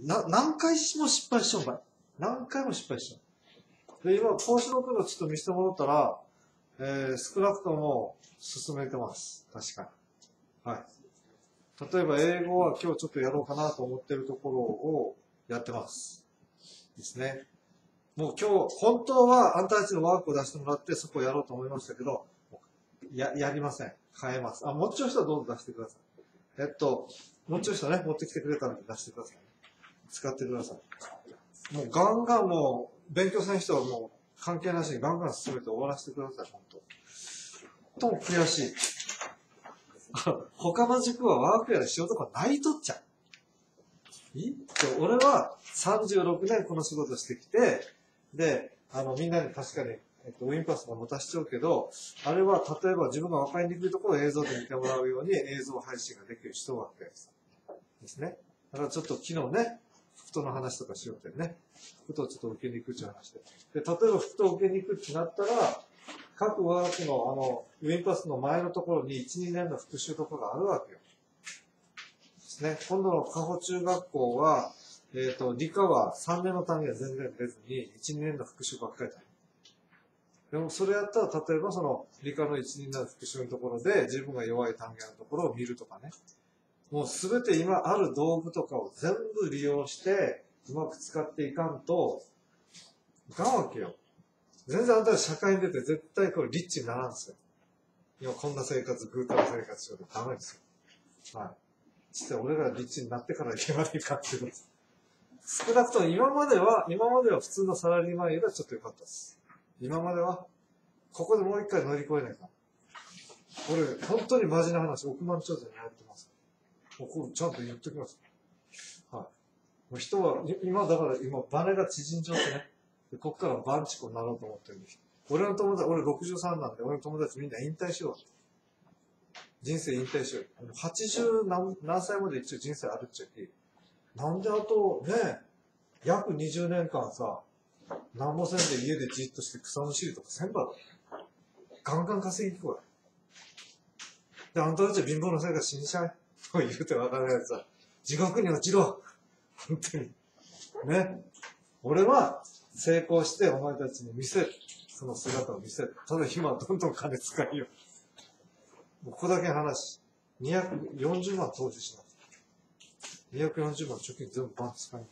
何回も失敗しちゃう場合。何回も失敗しちゃう。で、今、講師のことちょっと見せてもらったら、少なくとも進めてます。確かに。はい。例えば、英語は今日ちょっとやろうかなと思ってるところをやってます。ですね。もう今日、本当はあんたたちのワークを出してもらってそこをやろうと思いましたけど、やりません。変えます。もうちょい人はどうぞ出してください。もうちょい人ね、持ってきてくれたので出してください。使ってください。もうガンガンもう、勉強せん人はもう関係なしにガンガン進めて終わらせてください、本当。とも悔しい。他の塾はワークやらしようとかないとっちゃう。俺は36年この仕事してきて、で、みんなに確かに、ウィンパスも持たしちゃうけど、あれは例えば自分が分かりにくいところを映像で見てもらうように映像配信ができる人わけですね。だからちょっと昨日ね、福との話とかしようってね、福とちょっと受けにくいっていう話で。で、例えば福と受けにくいってなったら、各ワークのウィンパスの前のところに1、2年の復習とかがあるわけよ。ですね。今度の加穂中学校は、理科は3年の単位は全然出ずに、1、2年の復習ばっかりだ。でもそれやったら、例えばその理科の1、2年の復習のところで、自分が弱い単元のところを見るとかね。もうすべて今ある道具とかを全部利用して、うまく使っていかんと、いかんわけよ。全然あんたら社会に出て絶対これリッチにならんすよ。今こんな生活、ぐうたら生活しようとダメですよ。はい。実は俺らリッチになってからいけないかっていうこと。少なくとも今までは普通のサラリーマンよりはちょっと良かったです。今までは、ここでもう一回乗り越えないか。俺、本当にマジな話、億万長者にやってます。もうこうちゃんと言っときます。はい。もう人は、だから今、バネが縮んじゃってね。でこっからバンチコになろうと思ってるんです。俺63なんで、俺の友達みんな引退しよう。人生引退しよう。80何歳まで一応人生あるっちゃけ。なんであとね、約20年間さ、なんもせんで家でじっとして草むしりとかせんばろ。ガンガン稼ぎ聞こえ。で、あんたたちは貧乏のせいか死にちゃい。と言うてわからないやつは、地獄に落ちろ。本当に。ね。俺は成功してお前たちに見せる。その姿を見せる。ただ今はどんどん金使いよ。ここだけの話。240万投資します。240万貯金全部バン使います。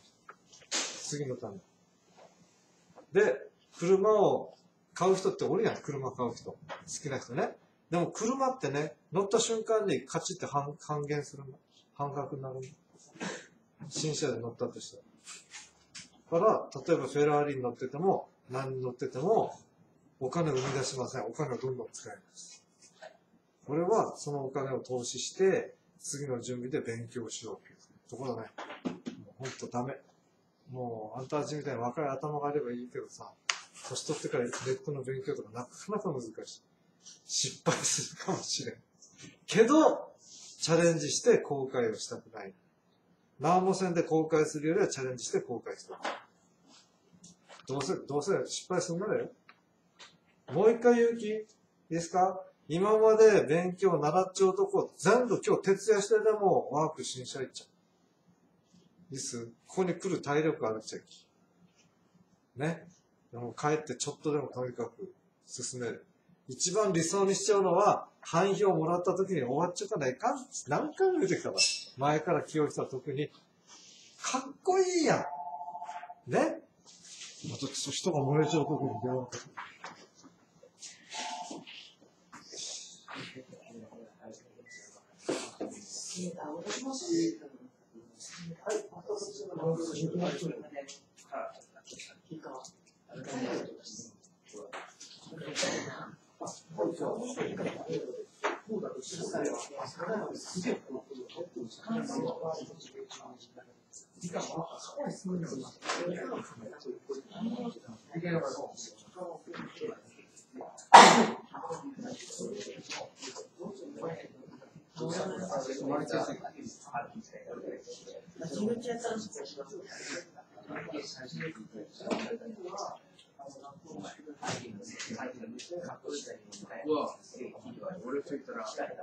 次のため。で、車を買う人っておるやん。車買う人。好きな人ね。でも車ってね、乗った瞬間にカチって半減するの。半額になるの。新車で乗ったとしたら。だから、例えばフェラーリに乗ってても、何に乗ってても、お金を生み出しません。お金をどんどん使います。これは、そのお金を投資して、次の準備で勉強しようっていうところだね。もうほんとダメ。もう、あんたたちみたいに若い頭があればいいけどさ、年取ってからネットの勉強とかなかなか難しい。失敗するかもしれん。けど、チャレンジして後悔をしたくない。何もせんで後悔するよりはチャレンジして後悔したい。どうせ失敗するんだよ。もう一回言う気いいですか？今まで勉強習っちゃうとこ、全部今日徹夜してでもワーク新社行っちゃう。いいっす？ここに来る体力あるっちゃき。ね。でも帰ってちょっとでもとにかく進める。一番理想にしちゃうのは、範囲表もらった時に終わっちゃうかないかん。何回も言うてきたわ。前から気をした特に。かっこいいやん。ね。また人が漏れちゃう時に電話かける。はい、またそちらの俺と言ったら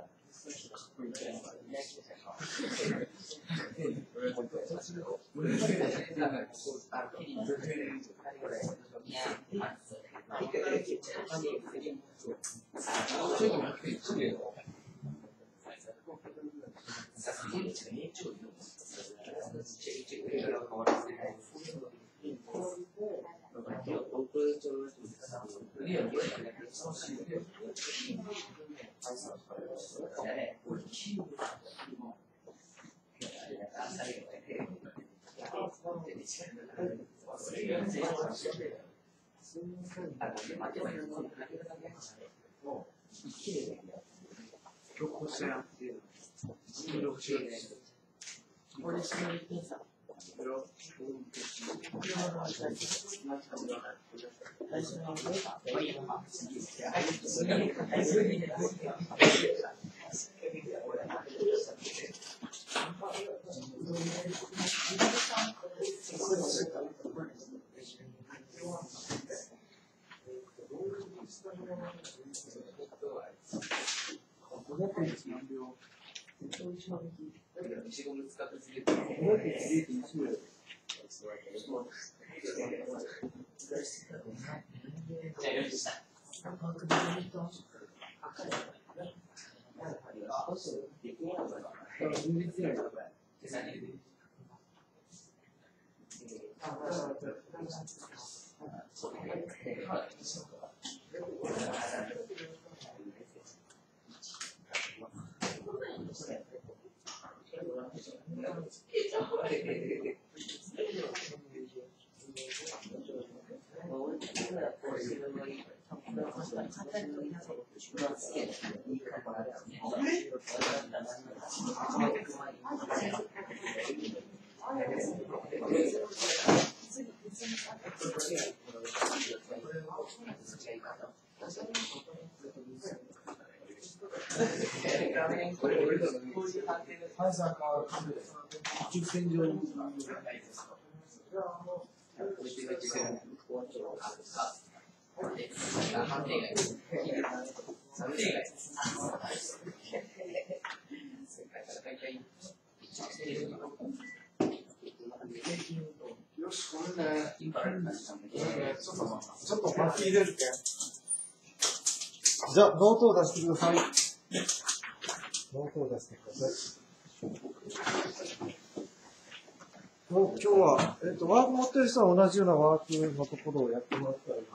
ちょっと巻き入れるけん。じゃあ、ノートを出してください。ノートを出してください。今日は、ワーク持ってる人は同じようなワークのところをやってもらったらいい。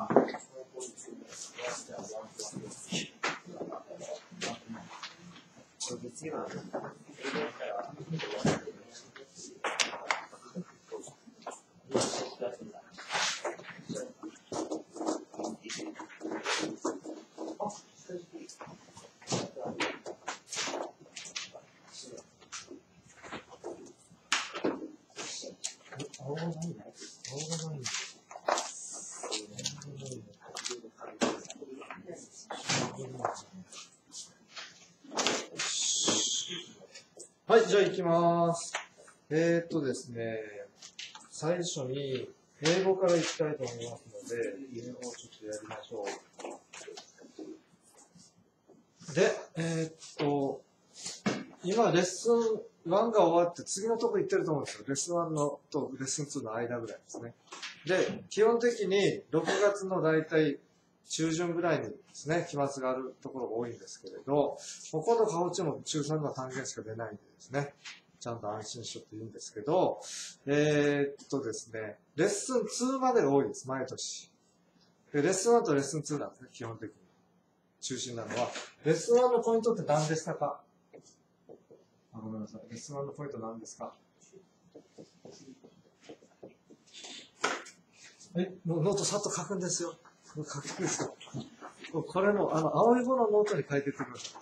はい、じゃあ行きます。ですね、最初に英語から行きたいと思いますので、英語をちょっとやりましょう。で、今レッスン1が終わって次のとこ行ってると思うんですよ。レッスン1のとレッスン2の間ぐらいですね。で、基本的に6月の大体中旬ぐらいにですね、期末があるところが多いんですけれど、ほとんど過去中も中3の単元しか出ないんでですね、ちゃんと安心しようって言うんですけど、ですね、レッスン2までが多いです、毎年。で、レッスン1とレッスン2なんですね、基本的に。中心なのは。レッスン1のポイントって何でしたか？ごめんなさい。レッスン1のポイント何ですか？ノートさっと書くんですよ。書くんですよ。これの、青い方のノートに書いていってください。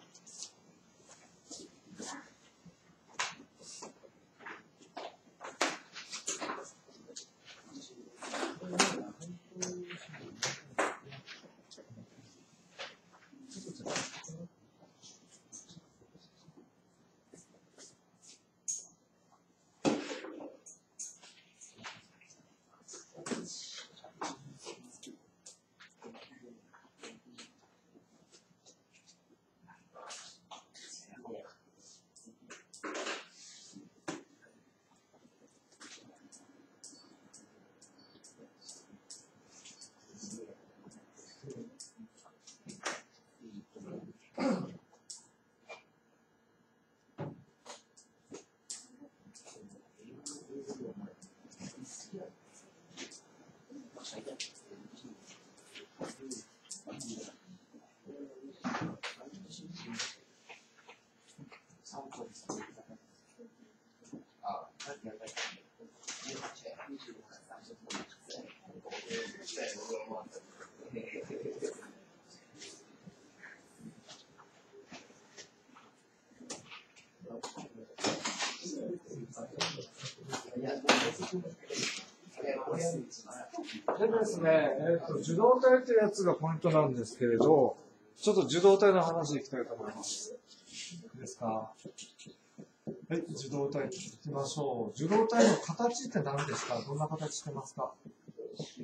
でですね、受動体というやつがポイントなんですけれど、ちょっと受動体の話いきたいと思います。いいですか？はい、受動体いきましょう。受動体の形って何ですか？どんな形してますか？B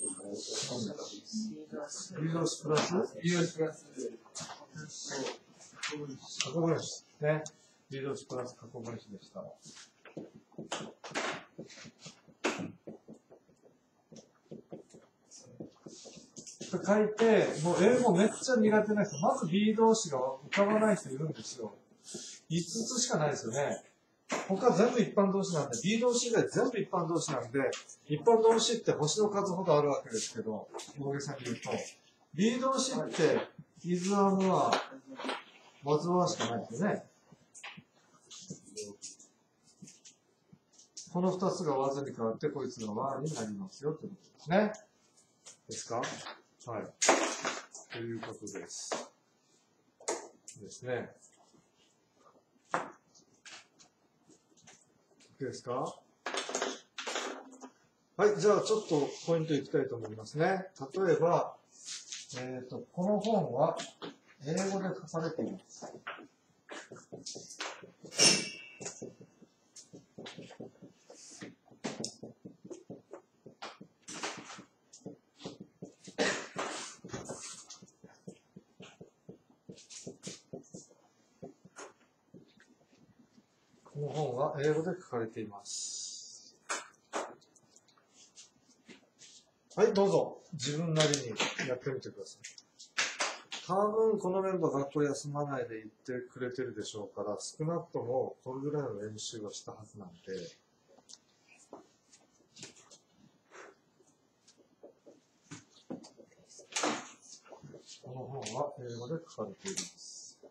動詞プラス過去分詞ね。B動詞プラス過去分詞でした。書いて、もう英語めっちゃ苦手な人、まず B 動詞が浮かばない人いるんですよ。5つしかないですよね。他全部一般動詞なんで、B 動詞以外全部一般動詞なんで、一般動詞って星の数ほどあるわけですけど、大げさに言うと、B 動詞って、is amは、wasはしかないですよね。この2つが was に変わって、こいつが were になりますよということですね。ですか？はい。ということです。ですね。OK ですか？はい。じゃあ、ちょっとポイントいきたいと思いますね。例えば、この本は英語で書かれています。この本は英語で書かれています。はい、どうぞ。自分なりにやってみてください。多分このメンバー学校休まないで行ってくれてるでしょうから、少なくともこれぐらいの練習はしたはずなんで、この本は英語で書かれています。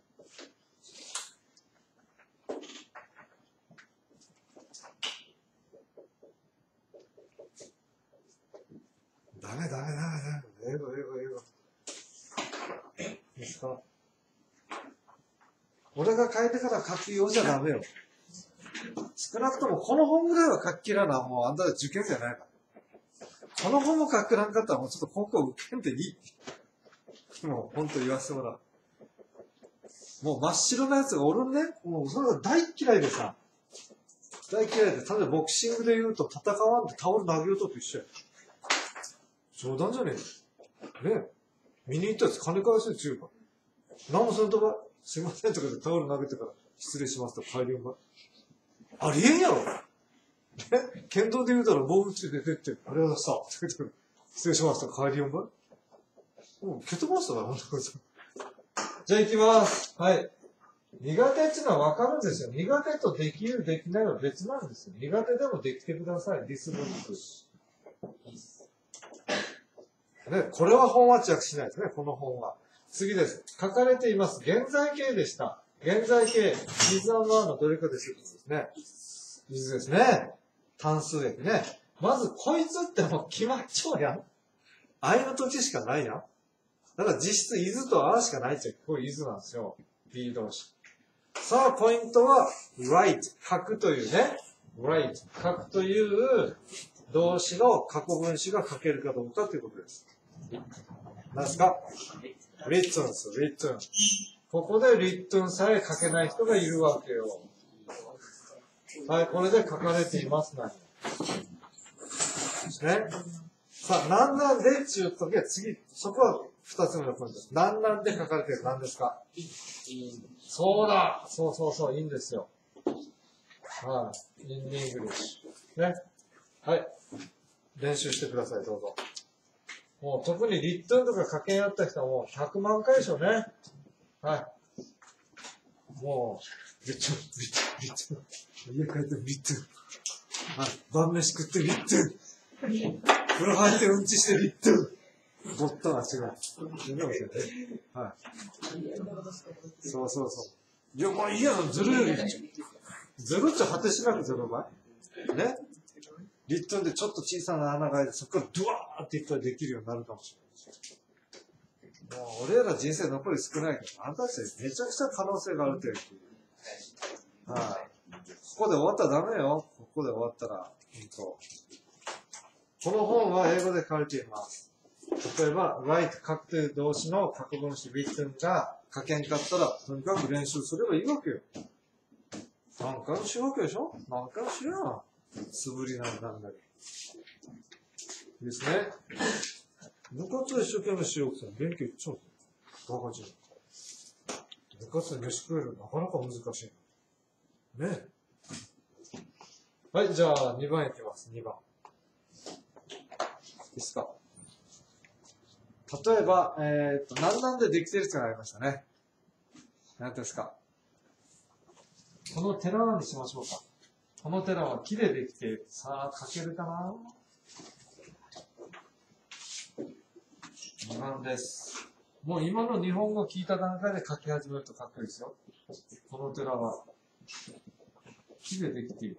ダメ。英語。ですか？俺が書いてから書くようじゃダメよ。少なくともこの本ぐらいは書ききらな、もうあんたら受験生じゃないから。この本も書きらんかったらもうちょっと高校受けんでいい。もう本当言わせてもらう。もう真っ白なやつがおるんね。もうそれが大嫌いでさ。大嫌いで、例えばボクシングで言うと戦わんでタオル投げようとと一緒や。冗談じゃねえよ。ねえ。見に行ったやつ金返せって言うから。何もそのとか、すいませんとかでタオル投げてから失礼しますと帰りんば。ありえんやろ。ね、剣道で言うたら棒打ちで出てって、ありがとうございました。失礼しますと帰りんば。もう蹴飛ばしたら、ほんとに。じゃあ行きます。はい。苦手っていうのは分かるんですよ。苦手とできる、できないは別なんですよ。苦手でもできてください。ディスブック。ね、これは本は着しないですね、この本は。次です。書かれています。現在形でした。現在形、is and areのどれかですよ。ですね。is ですね。単数駅ね。まず、こいつってもう決まっちゃうやん。Iの時しかないやん。だから実質 is と are しかないっちゃう。これ is なんですよ。B 動詞。さあ、ポイントは、write。書くというね。write。書くという動詞の過去分詞が書けるかどうかということです。何ですか？ written です。written。ここで written さえ書けない人がいるわけよ。はい、これで書かれています。何ですね。さあ、なんなんでっていうときは次、そこは二つ目のポイントです。なんなんで書かれている何ですか？そうだ！そう、いいんですよ。はい。in English。ね。はい。練習してください、どうぞ。もう特にリットンとか書けんやった人はもう100万回でしょうね。はい。もう、リットン。家帰ってリットン。はい。晩飯食ってリットン。風呂入ってうんちしてリットン。ボットは違う。全然忘れて。はい。そう。いや、まあいいやん、ずるより。ずるっちゃ果てしなくずるばい。ね。 リットンでちょっと小さな穴が開いて、そこからドワーっていっぱいできるようになるかもしれない。もう俺ら人生残り少ないけど、あんたたちめちゃくちゃ可能性があるっていう。はい。ここで終わったらダメよ。ここで終わったら。この本は英語で書いています。例えば、write 書くという動詞の過去分詞 written が書けんかったら、とにかく練習すればいいわけよ。何回もしようわけでしょ。何回もしよう。素振りなんだり。いいですね。部活を一生懸命しようって勉強いっちゃう。バカじゃん。部活で飯食えるのなかなか難しい。ね。はい、じゃあ2番いきます。2番。いいですか。例えば、何々でできてるってのがありましたね。何ですか。この寺はにしましょうか。この寺は木でできている。さあ、書けるかな ?2 番です。もう今の日本語を聞いた段階で書き始めるとかっこいいですよ。この寺は木でできている。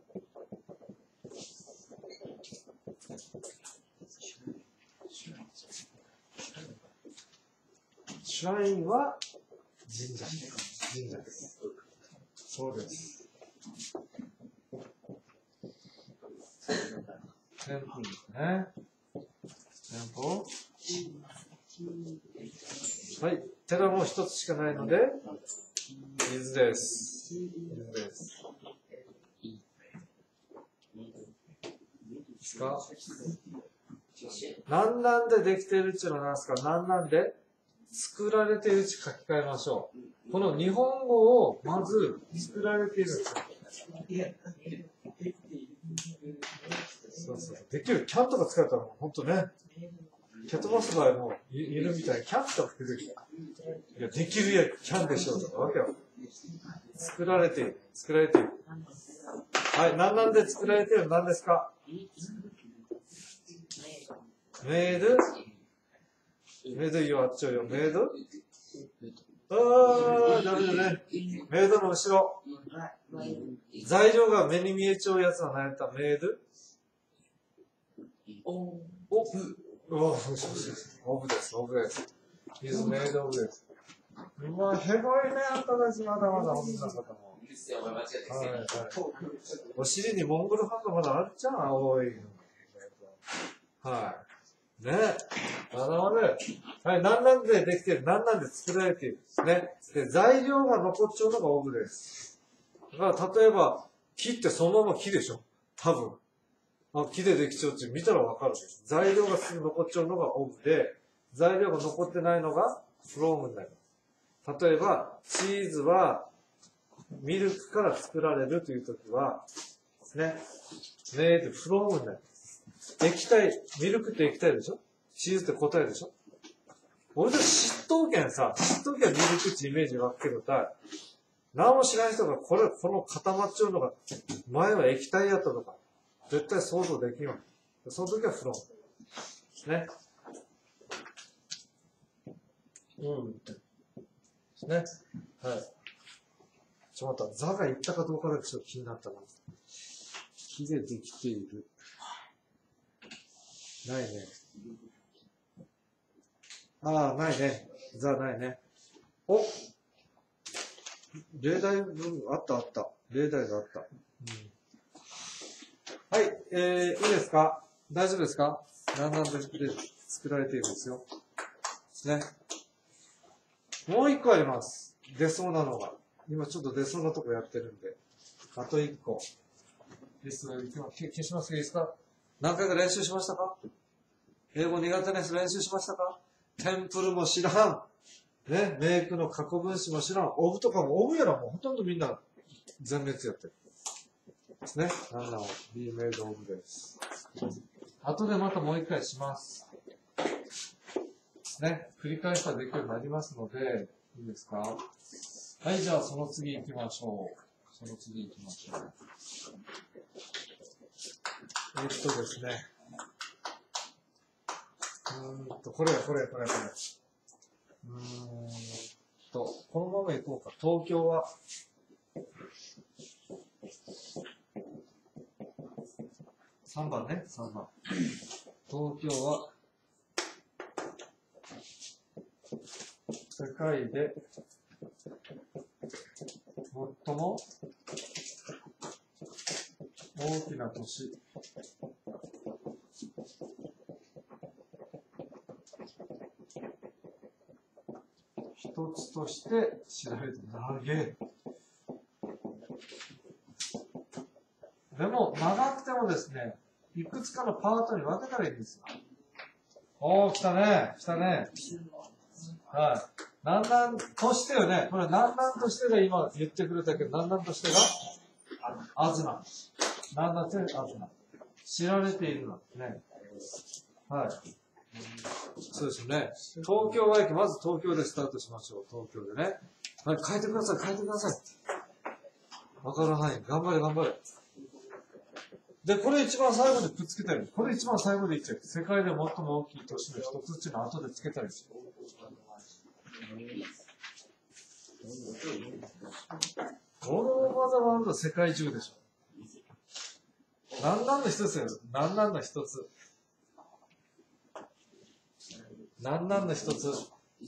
シュラインは神社です。そうです。テンプルですね。テンプル。はい。寺も一つしかないので、水です。水です。ですか？何々でできているっていうのは何ですか？何々で作られているって書き換えましょう。この日本語をまず作られているんですよ。そう。できる。キャンとか使ったら本当ね。キャットバス場合もいるみたいにキャンとか出てきた。いや、できるやキャンでしょうとかわけよ。作られている。作られている。はい。何々で作られているの何ですか？メイドメイド言わっちゃうよ。メイドダメだね。メイドの後ろ。材料が目に見えちゃうやつは何やったメイドオブです。Is made of です。うわ、へばいね、あんたたちまだまだ女の方も。お尻にモンゴルハンドまだあるじゃん、青い。はい。ね。まだまだ。はい、何々でできてる、何々で作られている。ね。で、材料が残っちゃうのがオブです。だから、例えば、木ってそのまま木でしょ多分。木でできちゃうって見たらわかるでしょ。材料がすぐ残っちゃうのがオブで、材料が残ってないのがフロームになります。例えば、チーズはミルクから作られるというときは、ね、メイドフロームになります。液体、ミルクって液体でしょ？チーズって固体でしょ？俺たち知っとうけんさ、知っとうけんミルクってイメージ湧くけどさ、何も知らない人がこの固まっちゃうのが、前は液体やったとか、絶対想像できんわ。その時はフローム。ね。ですね。はい。ちょっと待った。ザが言ったかどうかだけちょっと気になったな。木でできている。ないね。ないね。ザないね。お例題文、あった。例題があった。はい、いいですか？大丈夫ですか？何々で作られているんですよ。ね。もう一個あります。出そうなのが。今ちょっと出そうなとこやってるんで。あと一個。消しますけどいいですか？何回か練習しましたか？英語苦手な人練習しましたか？テンプルも知らん。ね、メイクの過去分詞も知らん。オブとかも、オブやらもうほとんどみんな全滅やってる。ですね。なんなの be made of です。後でまたもう一回します。ね。繰り返したらできるようになりますので、いいですか？はい、じゃあその次行きましょう。ですね。これ。このまま行こうか。東京は、 3番ね、3番。東京は、世界で最も大きな都市。一つとして調べて長い。でも、長くてもですね、いくつかのパートに分けたらいいんですよ。おー、来たね。来たね。はい。南南としてよね。これ南南としてが今言ってくれたけど、南南としてがアズナ。南南としてアズナ。知られているのですね。はい。そうですね。東京は駅、まず東京でスタートしましょう。東京でね。はい、書いてください、書いてください。わかる範囲。頑張れ、頑張れ。で、これ一番最後でくっつけたり、これ一番最後で言っちゃう。世界で最も大きい都市の一つっていうのを後でつけたりする。この技はあるの世界中でしょ。南南の一つよ。南南の一つ。南南の一つ。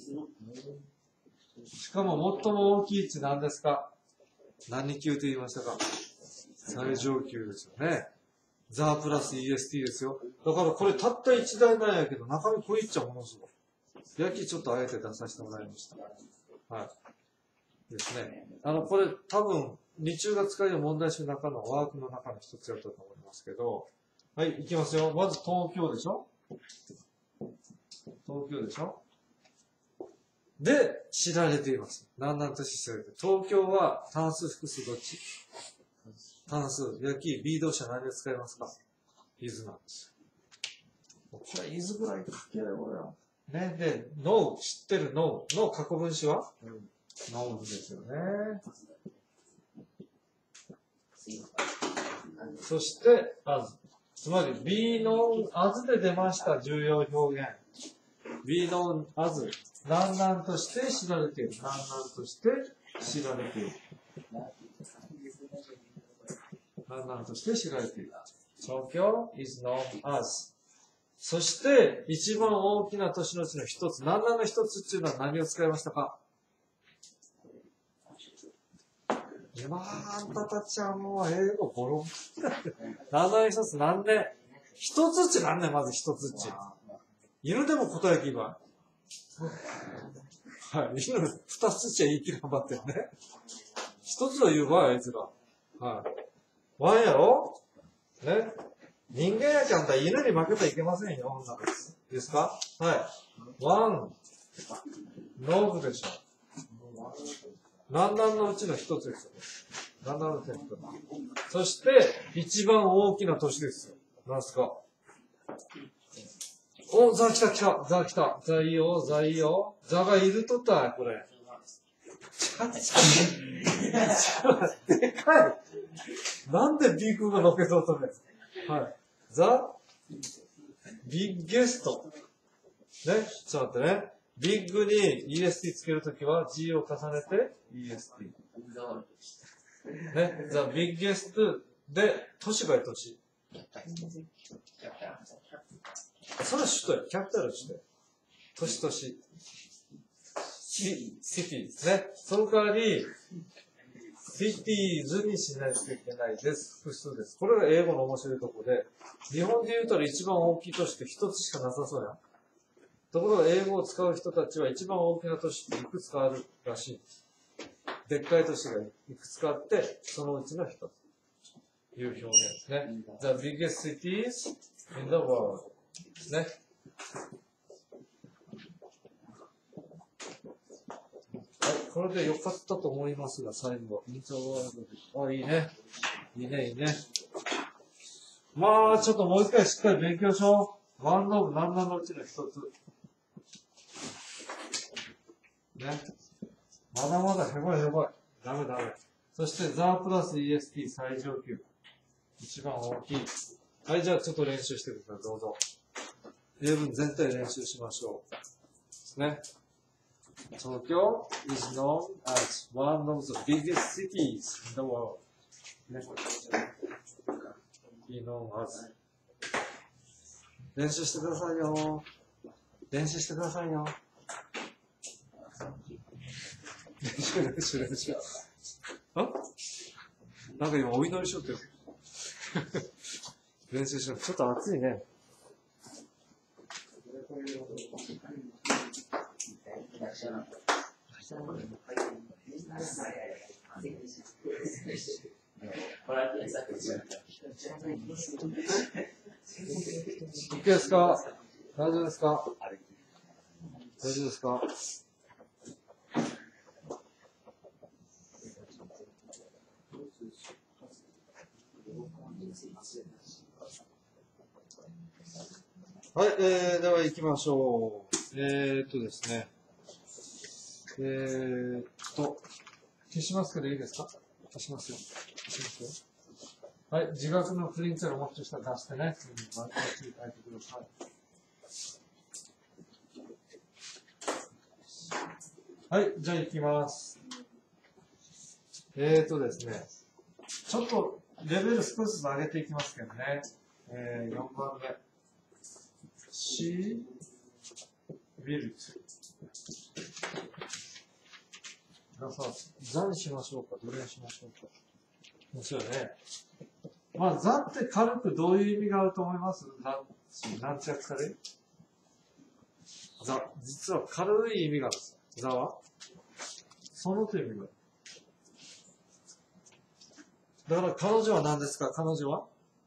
しかも最も大きい位置何ですか？何級と言いましたか？最上級ですよね。ザプラス EST ですよ。だからこれたった1台なんやけど、中身こういっちゃものすごい。焼きちょっとあえて出させてもらいました。はい。ですね。これ多分、日中が使える問題集の中のワークの中の一つやったと思いますけど、はい、いきますよ。まず東京でしょ？東京でしょ？で、知られています。南南として知られている。東京は単数複数どっち？単数。焼き、B 動詞は何で使いますか？is なんですよ。これ is ぐらい書ければよ。ね。で、know 知ってる know の過去分詞は、knows ですよね。そして、as。つまり、be known as で出ました重要表現。be known as。南南として知られている。南南として知られている。南南として知られている。東京 is known as。そして、一番大きな都市のうちの一つ。南南の一つっていうのは何を使いましたか？あんたたちはもう英語ボロン。南南の一つなんで？一つっちなんでまず一つっち。犬でも答え聞けば。はい。犬二つっちゃ言い切り頑張ってるね。一つは言う場合あいつら。はい。ワンやろ？ね。人間やけあんた犬に負けたらいけませんよ。女です。ですか？はい。ワン、ノブでしょ。南南のうちの一つですよ。南南のうちの一つ。そして、一番大きな都市ですよ。何すか？お、ザ来た来た。ザ来た。ザいいよ、ザいいよ。ザがいるとったい、これ。でかい。なんでビッグがのけそうとね。はい。ザ・ビッゲスト。ね。ちょっと待ってね。ビッグに EST つけるときは G を重ねて EST。ね。ザ・ビッゲストで、都市が都市。それは首都や。キャピタル首都や。都市都市。シティですね。その代わり、シティーズにしないといけないです。複数です。これが英語の面白いところで、日本で言うたら一番大きい都市って一つしかなさそうや。ところが英語を使う人たちは一番大きな都市っていくつかあるらしい。でっかい都市がいくつかあって、そのうちの一つ。いう表現ですね。The biggest cities in the world ですね。これで良かったと思いますが、最後。あ、いいね。いいね、いいね。まあ、ちょっともう一回しっかり勉強しよう。ワンノブ、何なのうちの一つ。ね。まだまだへばいへばい。ダメダメ。そして、ザプラス EST 最上級。一番大きい。はい、じゃあちょっと練習してください。どうぞ。英文全体練習しましょう。ですね。東京 is known as one of the biggest cities in the world. ね。be known as 練習してくださいよ。練習してくださいよ。練習。あ、なんか今お祈りしよってる。練習しよう。ちょっと暑いね。OK ですか？大丈夫ですか？大丈夫ですか？はい、では行きましょう。ですね。消しますけどいいですか？消しますよ。消しますよ。はい、自学のプリンツをもっとしたら出してね。書いてください。はい、じゃあ行きます。ですね。ちょっとレベル少しずつ上げていきますけどね。4番目。C ビルツ。皆さん、座にしましょうか、どれにしましょうか。ですよね。まあ、座って軽くどういう意味があると思います？何着される？座、実は軽い意味があるんですよ。座はそのという意味がある。だから彼女は何ですか？彼女は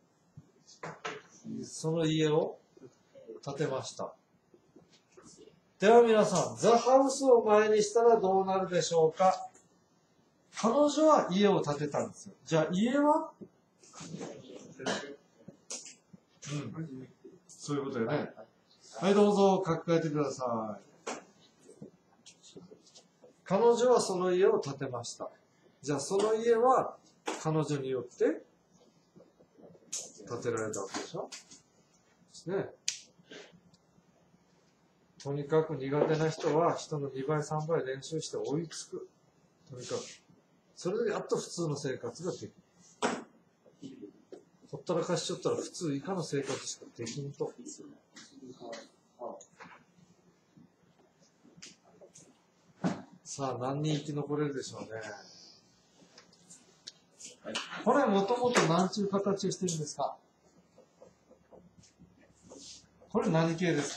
その家を建てました。では皆さん、ザ・ハウスを前にしたらどうなるでしょうか？彼女は家を建てたんですよ。じゃあ家は？そういうことよね。はい、どうぞ書き換えてください。彼女はその家を建てました。じゃあその家は彼女によって建てられたわけでしょ？ですね。とにかく苦手な人は人の2倍3倍練習して追いつく。とにかく。それでやっと普通の生活ができる。ほったらかしちゃったら普通以下の生活しかできんと。さあ何人生き残れるでしょうね。これもともと何ちゅう形をしてるんですか？これ何形ですか？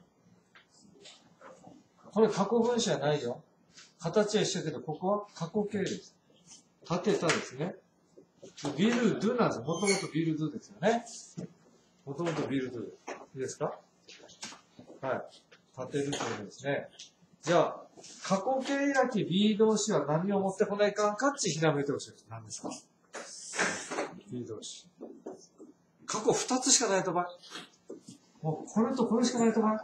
これ過去分詞はないよ。形は一緒だけど、ここは過去形です。建てたですね。ビルドゥなんですよ。もともとビルドゥですよね。もともとビルドゥ。いいですか？はい。建てるということですね。じゃあ、過去形なき B 動詞は何を持ってこないかんかっちひらめいてほしいです。何ですか？ B 動詞。過去2つしかないとばい。もうこれとこれしかないとばい。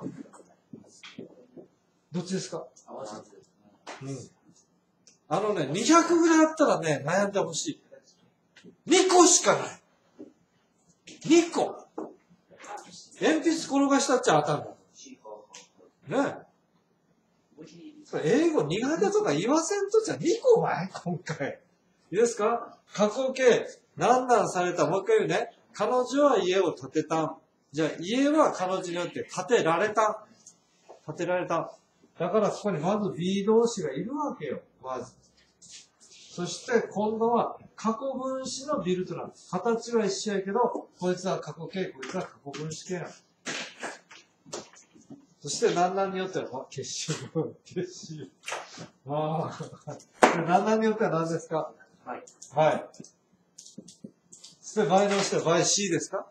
どっちですか？200ぐらいあったらね、悩んでほしい。2個しかない。2個。鉛筆転がしたっちゃ当たんだ。ねえ。英語苦手とか言わせんとじゃ2個ばい今回。いいですか？過去形。何々された。もう一回言うね。彼女は家を建てた。じゃあ家は彼女によって建てられた。建てられた。だからここにまず B 動詞がいるわけよ。まず。そして今度は過去分詞のビルトなんです。形は一緒やけど、こいつは過去形、こいつは過去分詞形なんです。そして何々によっては、結集分、結集。何々によっては何ですか？はい。はい。そして倍のして倍 C ですか？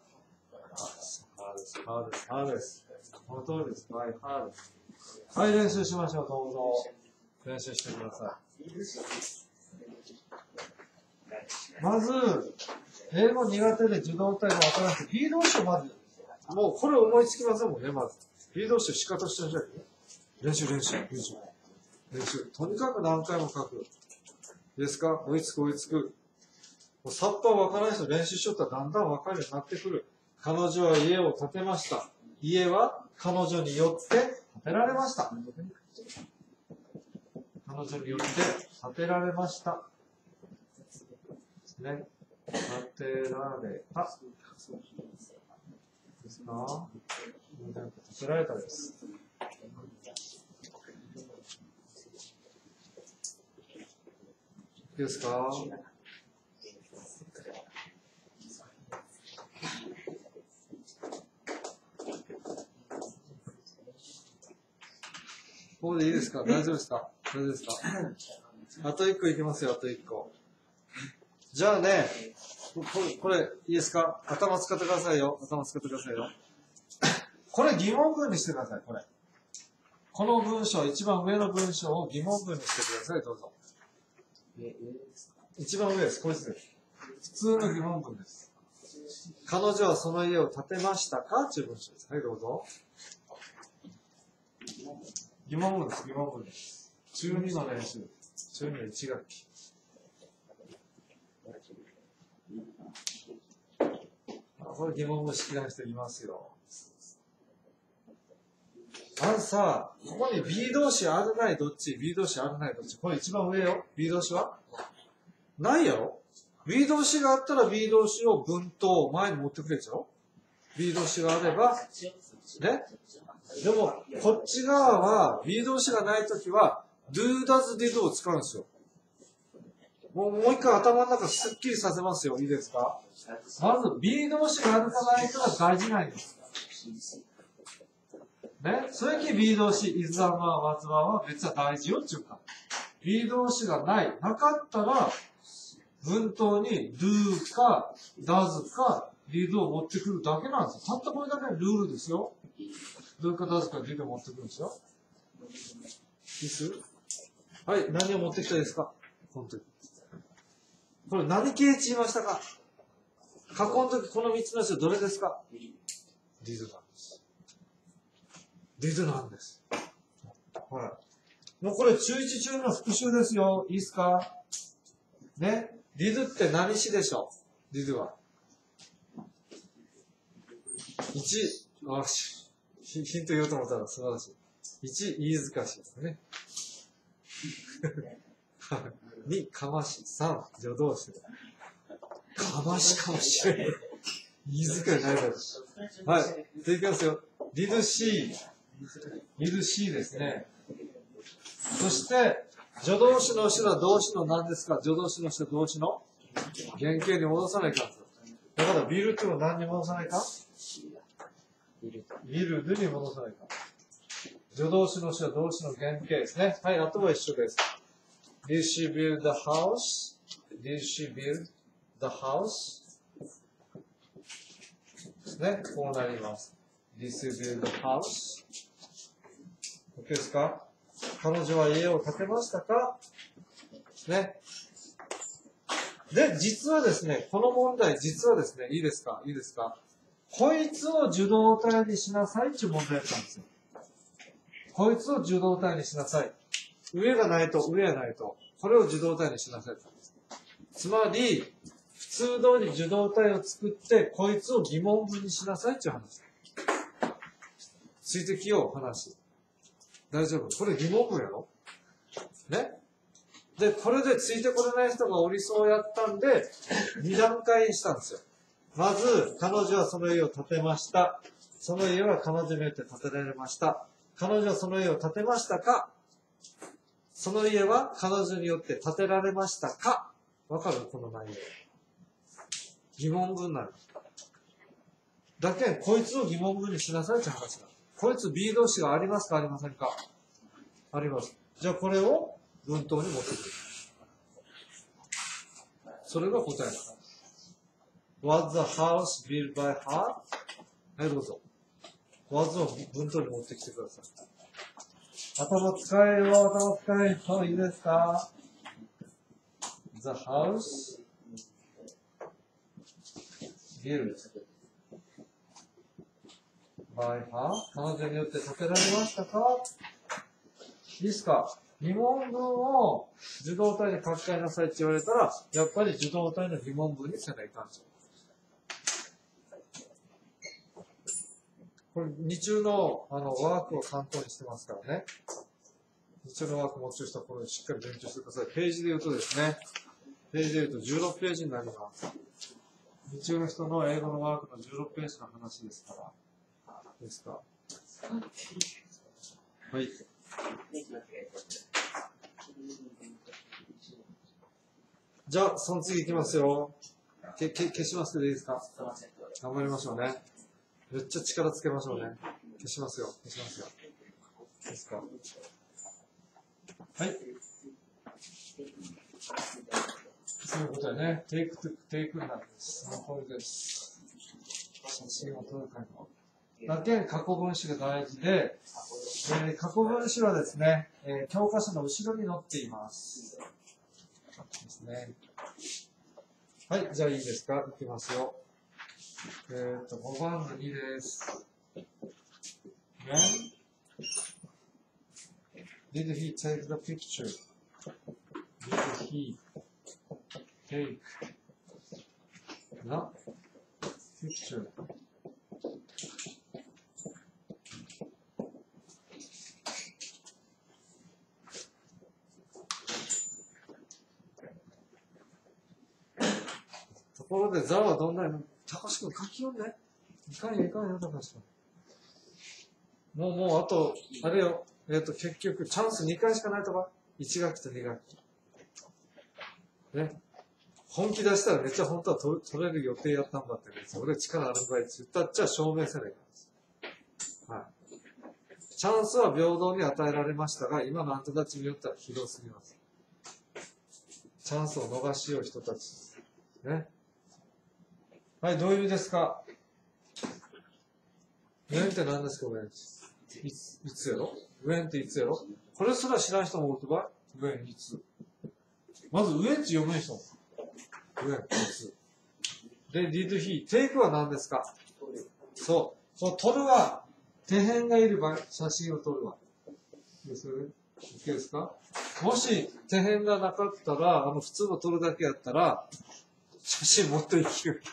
ハーです。この通りです。はい、ハーです。はい、練習しましょう。どうぞ。練習してください。まず、英語苦手で受動体がわからなくて、B 動詞をまず、もうこれ思いつきませんもんね、まず。B 動詞を仕方してるじゃん。練習。とにかく何回も書く。いいですか？追いつく。もうさっぱわからない人練習しとったらだんだんわかるようになってくる。彼女は家を建てました。家は彼女によって建てられました。彼女によって建てられました。建てられた。ですか？ 立てられたです。いいですか？ここでいいですか？大丈夫ですか？大丈夫ですか？あと1個いきますよ、あと1個。じゃあね、これ、いいですか？頭使ってくださいよ。頭使ってくださいよ。これ疑問文にしてください、これ。この文章、一番上の文章を疑問文にしてください、どうぞ。一番上です、こいつです。普通の疑問文です。彼女はその家を建てましたかという文章です。はい、どうぞ。疑問文です、疑問文です。中2の練習です。中2の1学期。これ疑問文式な人いますよ。さ、ここに B 動詞あるないどっち ?B 動詞あるないどっちこれ一番上よ。B 動詞はないやろ ?B 動詞があったら B 動詞を文頭前に持ってくれちゃう ?B 動詞があれば、ね。でも、こっち側は B 動詞がないときは do, does, did を使うんですよ。もう一回頭の中すっきりさせますよ。いいですか？まず B 動詞があるかないかが大事なんです。ね、それき B 動詞、is, am, was, were は別は大事よっていうか。B 動詞がない。なかったら、文頭に do か does か did を持ってくるだけなんですよ。たったこれだけのルールですよ。do か does か did を持ってくるんですよ。いいっす？はい、何を持ってきたですか？この時。これ何形って言いましたか？過去の時この3つのうちどれですか？ did なんです。did なんです。ほら。もうこれ中1中2の復習ですよ。いいですか？ね。did って何詞でしょう？ did は。1、よし。ヒント言おうと思ったら素晴らしい。1、飯塚氏ですね。2、かまし。3、助動詞。かましかもしれない。飯塚じゃないだろ。はい。でいきますよ。did she。did she ですね。そして、助動詞の後ろは動詞の何ですか？助動詞の後ろ動詞の原型に戻さないかんです。だから、ビルっていうのは何に戻さないか？ビルドに戻さないか。助動詞の後ろは動詞の原型ですね。はい、あとは一緒です。Did she build the house? Did she build the house? ですね。こうなります。Did she build the house? OK ですか？彼女は家を建てましたか？ね。で、実はですね、この問題、実はですね、いいですか？いいですか？こいつを受動体にしなさいっていう問題だったんですよ。こいつを受動体にしなさい。上がないと、上がないと。これを受動体にしなさい。つまり、普通通り受動体を作って、こいつを疑問文にしなさいっていう話。ついてきよう、話。大丈夫？これ疑問文やろ？ね？で、これでついてこれない人がおりそうやったんで、2段階にしたんですよ。まず、彼女はその家を建てました。その家は彼女によって建てられました。彼女はその家を建てましたか？その家は彼女によって建てられましたか？わかる？この内容。疑問文なの。だけん、こいつを疑問文にしなさいって話だ。こいつ B 動詞がありますか？ありませんか？あります。じゃあこれを文頭に持ってくる。それが答えだ。Was the house built by her? はい、どうぞ。was を文頭に持ってきてください。頭使えよ、頭使えよ。いいですか？ The house built by her? 彼女によって建てられましたか？いいですか？疑問文を受動体に書き換えなさいって言われたら、やっぱり受動体の疑問文にせないかんですよ。これ、日中のワークを参考にしてますからね。日中のワーク持ってる人はこれしっかり勉強してください。ページで言うとですね、ページで言うと16ページになります。日中の人の英語のワークの16ページの話ですから。ですか。 はい。じゃあ、その次いきますよ。消しますでいいですか？頑張りましょうね。めっちゃ力つけましょうね。消しますよ。消しますよ。いいですか？はい。そういうことだね。テイクなんです。その通りです。写真を撮るかの。だけ過去分詞が大事で、過去分詞はですね、教科書の後ろに載っています。ですね。はい、じゃあいいですか？いきますよ。5番の2です。When did he take the picture? Did he take the picture? ところで、ザはどんなの？高橋君書き読んで。いかんよ、高橋君。もう、あと、あれよ。結局、チャンス2回しかないとか ?1 学期と2学期。ね。本気出したらめっちゃ本当は取れる予定やったんだってね。俺力ある場合って言ったっちゃ証明せないからです。はい。チャンスは平等に与えられましたが、今のあんたたちによってはひどすぎます。チャンスを逃しよう人たちです。ね。はい、どういう意味ですか？ウェンって何ですか？ウェンいつやろ？ウェンっていつやろ？これすら知らん人もおるばい？ウェンいつ？まずウェンって読めん人も。ウェンいつ？で、did he take は何ですか？そう。この撮るは、手辺がいる場合、写真を撮るわ。ですよね。OK ですか？もし、手辺がなかったら、普通の撮るだけやったら、写真持っていける。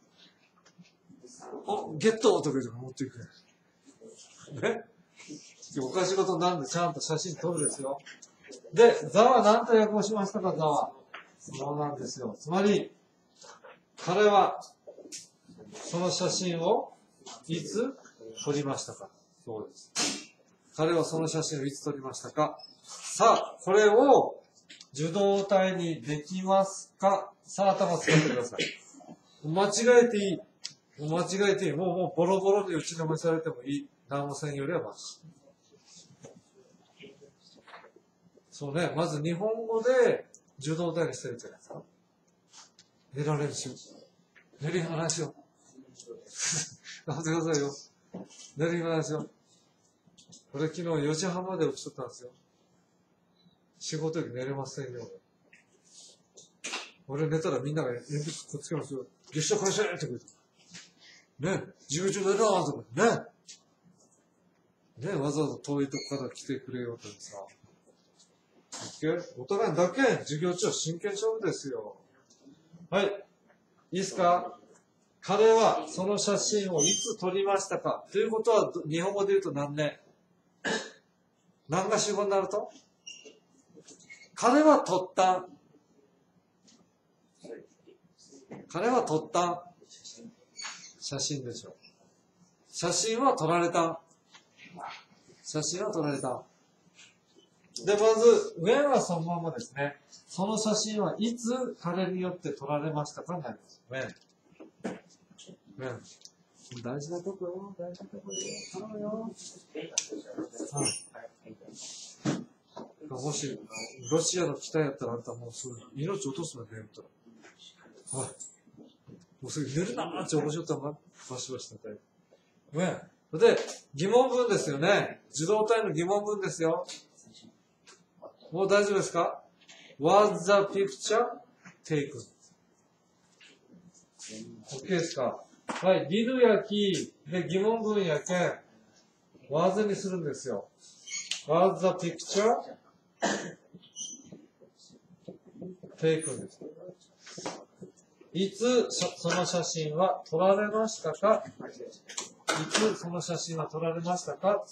お、ゲットとかじゃ持っていくね。おかしいことなんでちゃんと写真撮るですよ。で、ザは何と訳をしましたか、ザは。そうなんですよ。つまり、彼は、その写真をいつ撮りましたか。そうです。彼はその写真をいつ撮りましたか。さあ、これを受動体にできますか。さあ、頭使ってください。間違えていい。間違えていい。もうボロボロで打ちのめされてもいい。何もせんよりはマシ。そうね。まず日本語で受動体にしてるじゃないですか。寝られるしよう。寝る話を。頑張ってくださいよ。寝る話を。これ昨日4時半まで起きとったんですよ。仕事より寝れませんよ。俺寝たらみんなが鉛筆こっつけますよ。月謝返せってくれて。ね、授業中寝るわとかね。ね、わざわざ遠いとこから来てくれよってさ。お互いだけ授業中は真剣勝負ですよ。はい。いいですか？彼はその写真をいつ撮りましたか？ということは、日本語で言うと何年？何が主語になると？彼は撮った。彼は撮った。写真でしょ。写真は撮られた。写真は撮られた。で、まず、when はそのままですね。その写真はいつ彼によって撮られましたかになります。when。大事なとこよ。大事なとこよ。頼むよ。もし、ロシアの機体やったらあんたもうすぐ命落とすのね、言ったら。はい。もうすぐ寝るなーって起こしよったのが、バシバシ叩いて。when。で、疑問文ですよね。受動体の疑問文ですよ。もう大丈夫ですか？ Was the picture taken? OK ですか？はい。did や key で疑問文やけん、was にするんですよ。Was the picture taken です。いつその写真は撮られましたか？いつその写真は撮られましたか？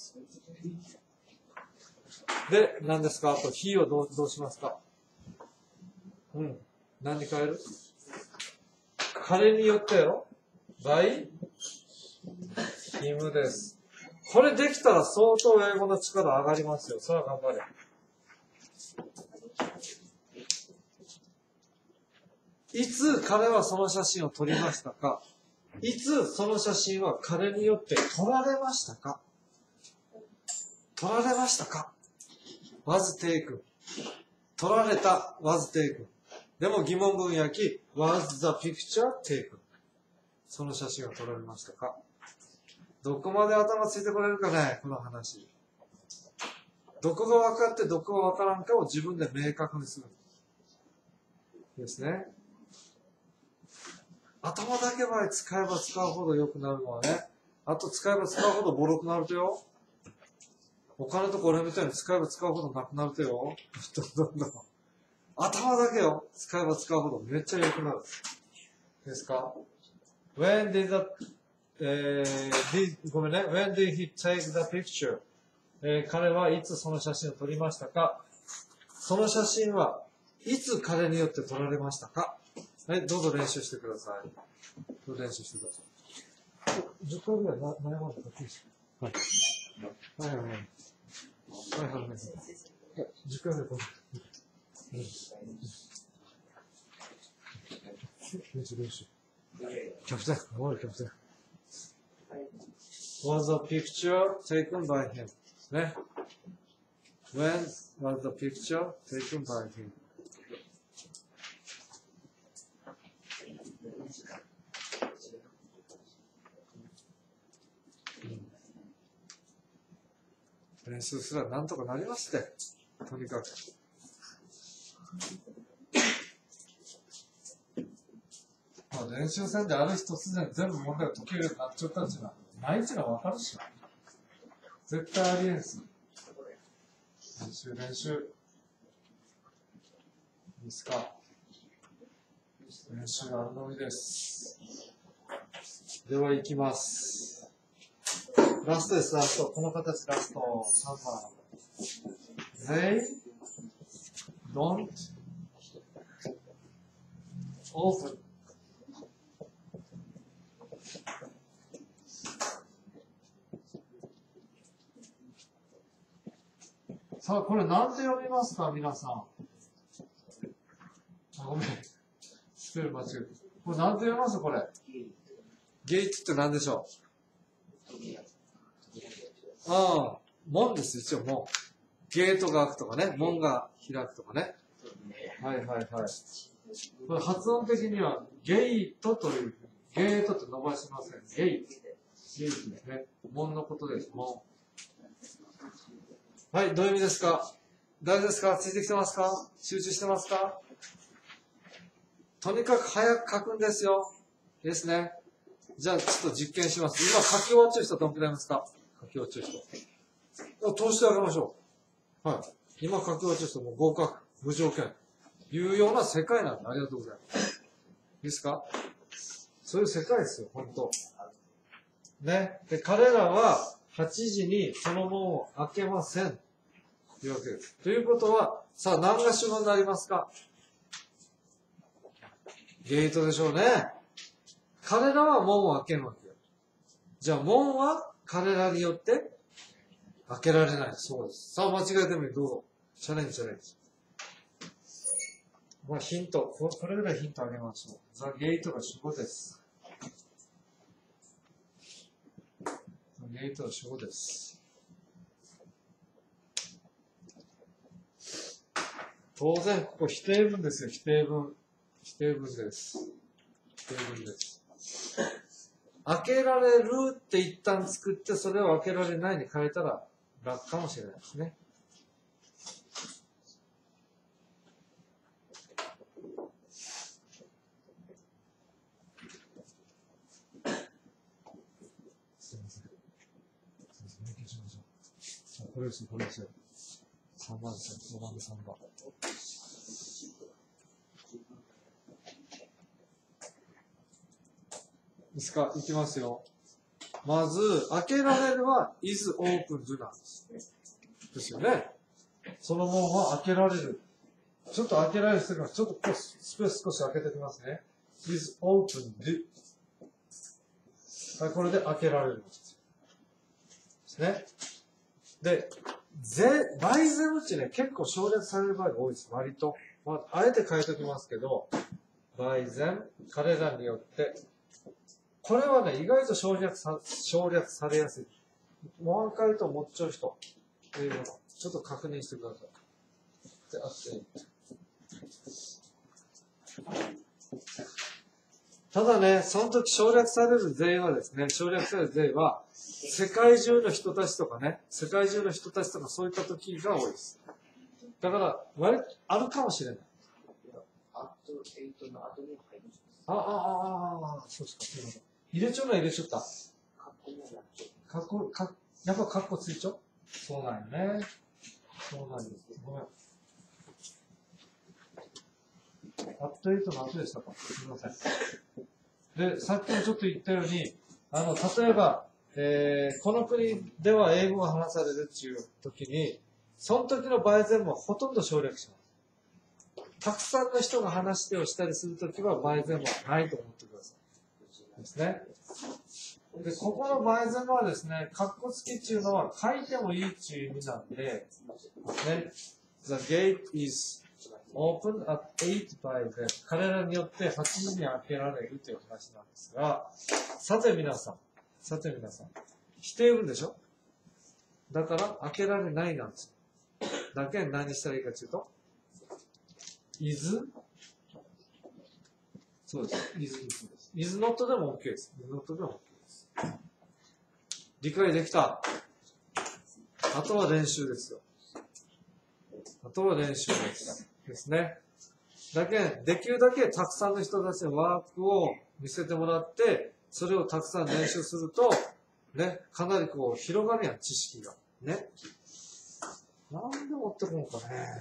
で、何ですか？あと、he をどうしますか？何に変える？彼によってやろ？by him です。 これできたら相当英語の力上がりますよ。それは頑張れ。いつ彼はその写真を撮りましたか？いつその写真は彼によって撮られましたか？撮られましたか？ was taken。撮られた was taken。でも疑問文焼き was the picture taken。その写真は撮られましたか？どこまで頭ついてこれるかね、この話。どこが分かってどこが分からんかを自分で明確にする。ですね。頭だけは使えば使うほど良くなるのはね。あと使えば使うほどボロくなるとよ。お金とか俺みたいに使えば使うほどなくなるとよ。どんどん。頭だけよ。使えば使うほどめっちゃ良くなる。ですか？ When didごめんね。When did he take the picture? 彼はいつその写真を撮りましたか？その写真はいつ彼によって撮られましたか？はい、どうぞ練習してください。どうぞ練習してください。10回ぐらい悩まんで書きしはい。はいはいはい。はいはいはい。10回ぐらいこう。練習練習。キャプテン、おいキャプテン。Was the picture taken by him? ね。When was the picture taken by him? 練習すらなんとかなりますって。とにかく。まあ練習戦である日突然全部問題が解けるようになっちゃったんじゃないっていうのは分かるし。絶対ありえんす。練習練習。いいですか。練習あるのみです。では行きます。ラストです、ラスト。この形ラスト。3番。They don't open. さあ、これ何で読みますか、皆さん。あ、ごめん。スペル間違えた。これ何で読みますこれ。ゲイツって何でしょう。ああ、門です、一応門。ゲートが開くとかね、門が開くとかね。はいはいはい。これ発音的にはゲイトという、ゲートって伸ばしません。ゲイト。ゲイトですね。門のことです、門。はい、どういう意味ですか？大丈夫ですか？ついてきてますか？集中してますか？とにかく早く書くんですよ。ですね。じゃあ、ちょっと実験します。今、書き終わっちゃう人どんくらいいますか？書き終わっちゃう人。通してあげましょう。はい。今、書き終わっちゃう人も合格、無条件。いうような世界なんで、ありがとうございます。いいですか？そういう世界ですよ、本当。ね。で、彼らは、8時にその門を開けません。というわけです。ということは、さあ何が主語になりますか？ゲートでしょうね。彼らは門を開けるわけよ。じゃあ門は彼らによって開けられない。そうです。さあ間違えてみる。どうぞ。チャレンジチャレンジ。まあヒント。これぐらいヒントあげましょう。ザ・ゲートが主語です。ゲートは主語です。当然、ここ否定文ですよ、否定文。否定文です。否定文です。開けられるって一旦作って、それを開けられないに変えたら楽かもしれないですね。すいません。消しましょう。これですよ、これですよ。3番ですよ、5番で3番。いいですか？いきますよ。まず、開けられるは is opened なんです。ですよね。その門は開けられる。ちょっと開けられるしてるから、ちょっとこうスペース少し開けてきますね。is opened。はい、これで開けられるんです。 ですね。で、バイゼムってね、結構省略される場合が多いです。割と。まあ、あえて書いておきますけど、バイゼム、彼らによって、これはね、意外と省略されやすい。もう一回ともっちょい人というもの、ちょっと確認してください。で、あってただね、その時省略される税はですね、省略される税は、世界中の人たちとかね、世界中の人たちとかそういった時が多いです。だから、あるかもしれない。そうですか、すみません。入れちょるの入れちょった。やっぱカッコついちょそうなんよね。そうなんです。ごめん。アットエイトの後でしたかすみません。で、さっきもちょっと言ったように、例えば、この国では英語が話されるっていう時に、その時の場合全部はほとんど省略します。たくさんの人が話し手をしたりするときは、バイゼンはないと思ってください。ですね。で、ここのバイゼンはですね、カッコ付きっていうのは書いてもいいっていう意味なんで、ね、The gate is open at 8 by them. 彼らによって8時に開けられるという話なんですが、さて皆さん、否定文でしょだから開けられないなんですよ。だけ何したらいいかというと、is そうです。is not でも OK です。is not でも OK です。理解できた。あとは練習ですよ。あとは練習ですね。だけできるだけたくさんの人たちのワークを見せてもらって、それをたくさん練習すると、ね、かなりこう広がるやん、知識が。ね。なんで持ってこうかね。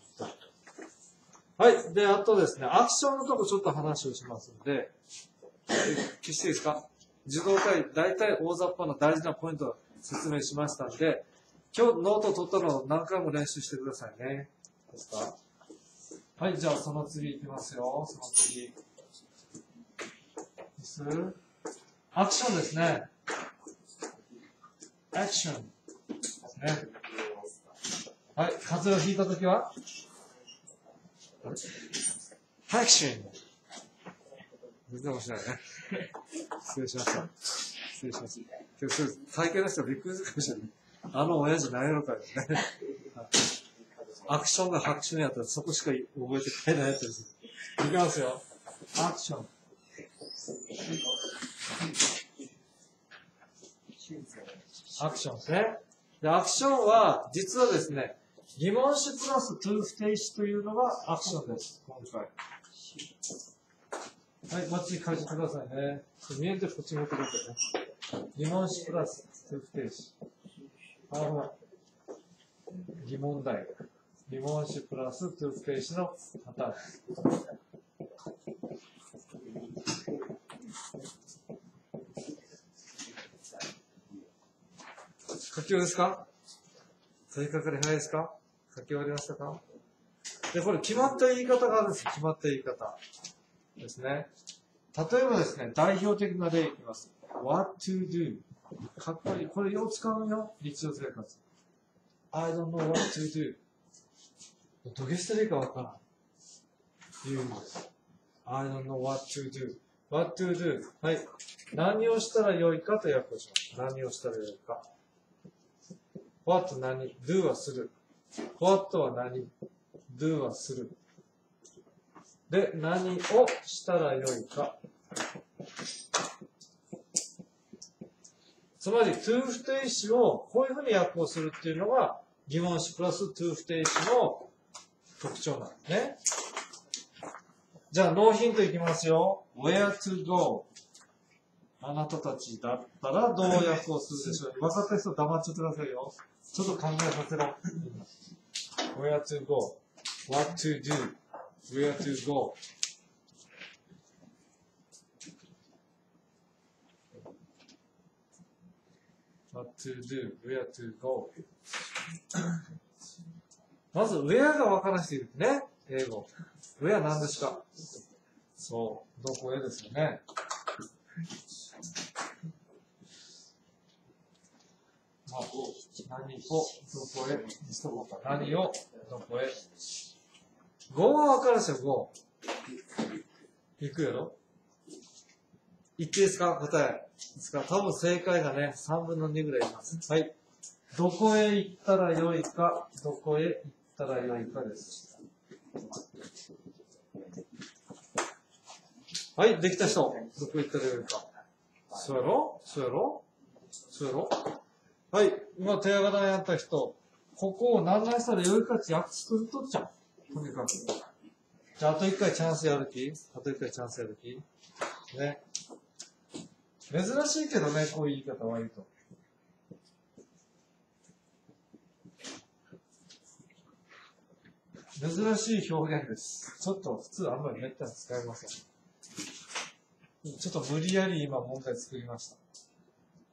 はい。で、あとですね、アクションのとこちょっと話をしますので、消していいですか？受動回、大体大雑把な大事なポイントを説明しましたので、今日ノート取ったのを何回も練習してくださいね。ですか？はい、じゃあその次いきますよ。その次。アクションですね。アクションですね。はい、風邪をひいたときはアクション。全然面白いね。失礼しました。失礼します。今日、体験の人はびっくりするかもしれない。親父何やろかですね。アクションが拍手やったらそこしか覚えて帰らないやつです。いきますよ。アクション。アクションですね。で、アクションは、実はですね、疑問詞プラス to 不定詞というのがアクションです。今回。はい、街に書いてくださいね。見えてこっち向いてくださいね。疑問詞プラス to 不定詞。疑問題。疑問詞プラス to 不定詞のパターン。書き終わりですか？取り掛かり早いですか？書き終わりましたか？で、これ決まった言い方があるんですよ。決まった言い方。ですね。例えばですね、代表的な例いきます。what to do。かっこいい。これよう使うよ。日常生活。I don't know what to do。どげしたらいいかわからん。言うんです。I don't know what to do。what to do。はい。何をしたらよいかと訳をします。何をしたらよいか。what 何 ?do はする。what は何 ?do はする。で、何をしたらよいか。つまり、to 不定詞をこういうふうに訳をするっていうのが疑問詞プラス to 不定詞の特徴なんですね。じゃあ、ノーヒントいきますよ。where to go。あなたたちだったらどう訳をするでしょう。分かった人黙っちゃってくださいよ。ちょっと考えさせろ。where to go。what to do。where to go。what to do, where to go まず where が分からせているね、英語。where 何ですか？そう、どこへですよね。 まあ、何をどこへにしとこうか。何をどこへ。5は分かるでしょ、5。いくやろ。言っていいですか、答え。ですか、多分正解がね、3分の2ぐらいいます。はい。どこへ行ったらよいか、どこへ行ったらよいかです。はい、できた人。どこへ行ったらよいか。そうやろ、そうやろ、そうやろ。はい、今手上がらやった人、ここを何々したらよいかって約作るとっちゃう。とにかく。じゃあ、あと1回チャンスやる気、あと1回チャンスやる気ね。珍しいけどね、こういう言い方は言うと。珍しい表現です。ちょっと普通あんまりめったに使いません。ちょっと無理やり今問題作りました。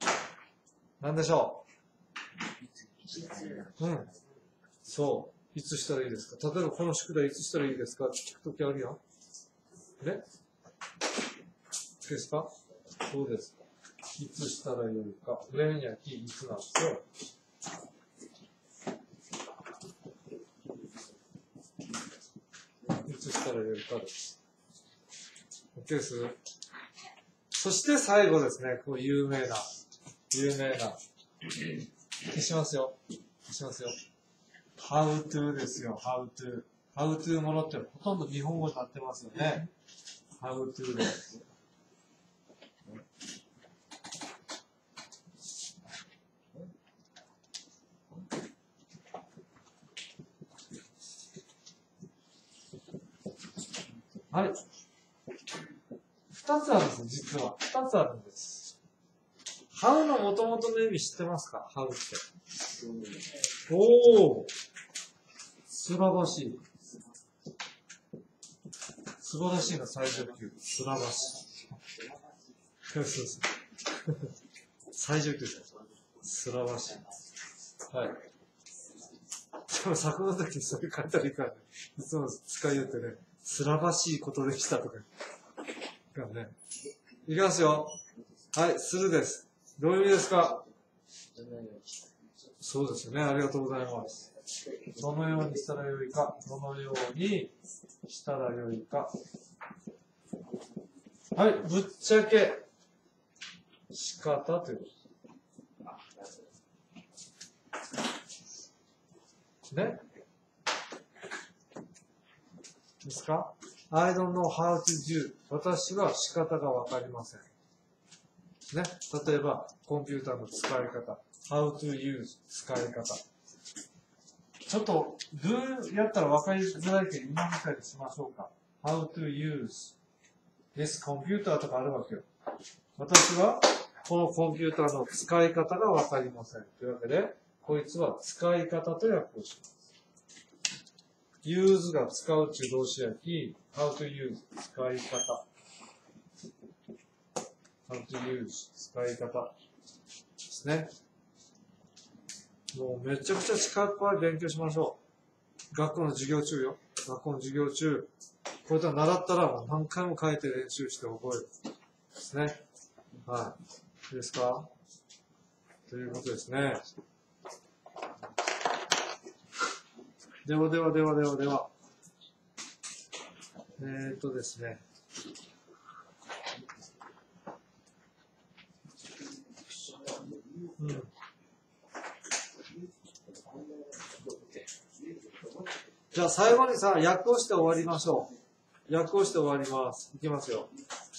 なんでしょう。うん。そう。いつしたらいいですか。例えばこの宿題いつしたらいいですかって聞くときあるよ。ねですか、そうです。いつしたらよいか。例にはきいつなんですよ。いつしたらよいかです。OK です。そして最後ですね。こう有名な。消しますよ。消しますよ。how to ですよ。how to。how to ものってほとんど日本語になってますよね。how to です。はい。二つあるんです、実は。二つあるんです。how の元々の意味知ってますか？ how って。おー。素晴らしい。素晴らしいの最上級。素晴らしい。そうそうそう。最上級です。素晴らしい。はい。でも作文の時にそれ書いたらいいから、ね、いつも使いよってね、すらばしいことでしたとか。ね。いきますよ。はい、するです。どういう意味ですか？そうですよね。ありがとうございます。どのようにしたらよいか。どのようにしたらよいか。はい、ぶっちゃけ仕方ということ。ね。ですか？ I don't know how to do. 私は仕方がわかりません。ね。例えば、コンピューターの使い方。how to use 使い方。ちょっと、do やったらわかりづらいけど、今みたいにしましょうか。how to use this computer とかあるわけよ。私は、このコンピューターの使い方がわかりません。というわけで、こいつは使い方と訳をします。use が使うっていう動詞やき、how to use 使い方。how to use 使い方ですね。もうめちゃくちゃ力っぱい勉強しましょう。学校の授業中よ。学校の授業中。これと習ったらもう何回も書いて練習して覚える。ですね。はい。いいですか？ということですね。では。ですね。うん。じゃあ最後にさ、訳をして終わりましょう。訳をして終わります。いきますよ。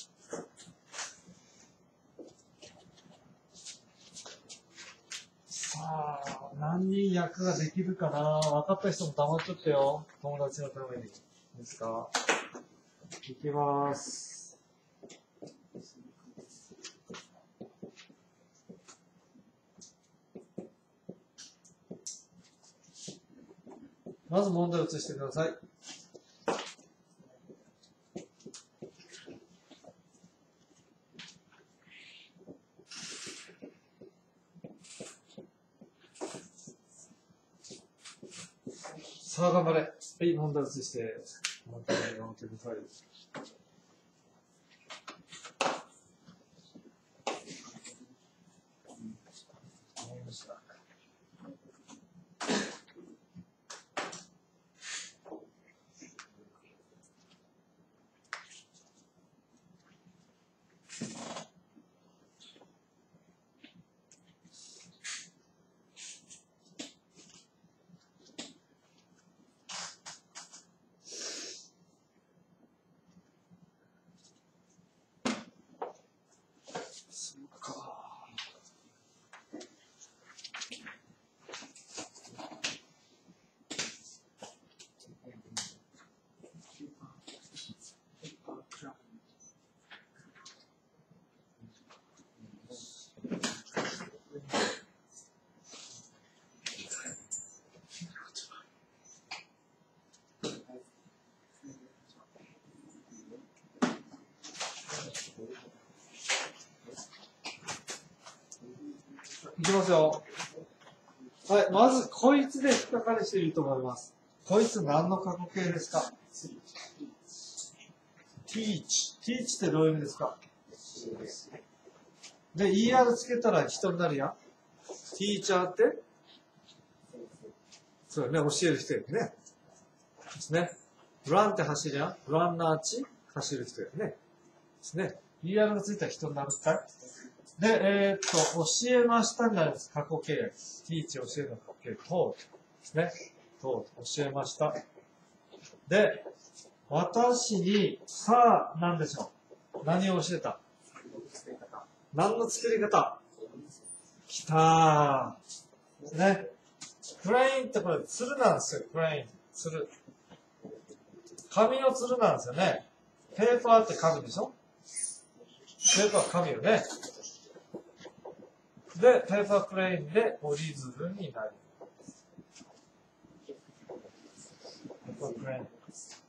さあ、何人訳ができるかな？分かった人も黙っちゃってよ。友達のために。いいですか？いきます。まず問題を移してください。さあ、頑張れ。はい、問題を移して、問題を読んでください。 いきますよ。はい、まず、こいつで引っかかりしていると思います。こいつ何の過去形ですか？ teach。teach ってどういう意味ですか？で、er つけたら人になるやん。teacher ってそうね、教える人やね。ですね。run って走るやん。ランナーち走る人やね。ですね。er がついたら人になるかい？で、教えましたになります。過去形や。teach 教えるの過去形。taught ですね。taught 教えました。で、私に、さあ、何でしょう？何を教えた？何の作り方？きたー。ですね。プレインってこれ、つるなんですよ。プレイン。つる。紙のつるなんですよね。ペーパーって紙でしょ？ペーパー紙よね。で、ペーパープレインで折り鶴になる。ペーパープレイン。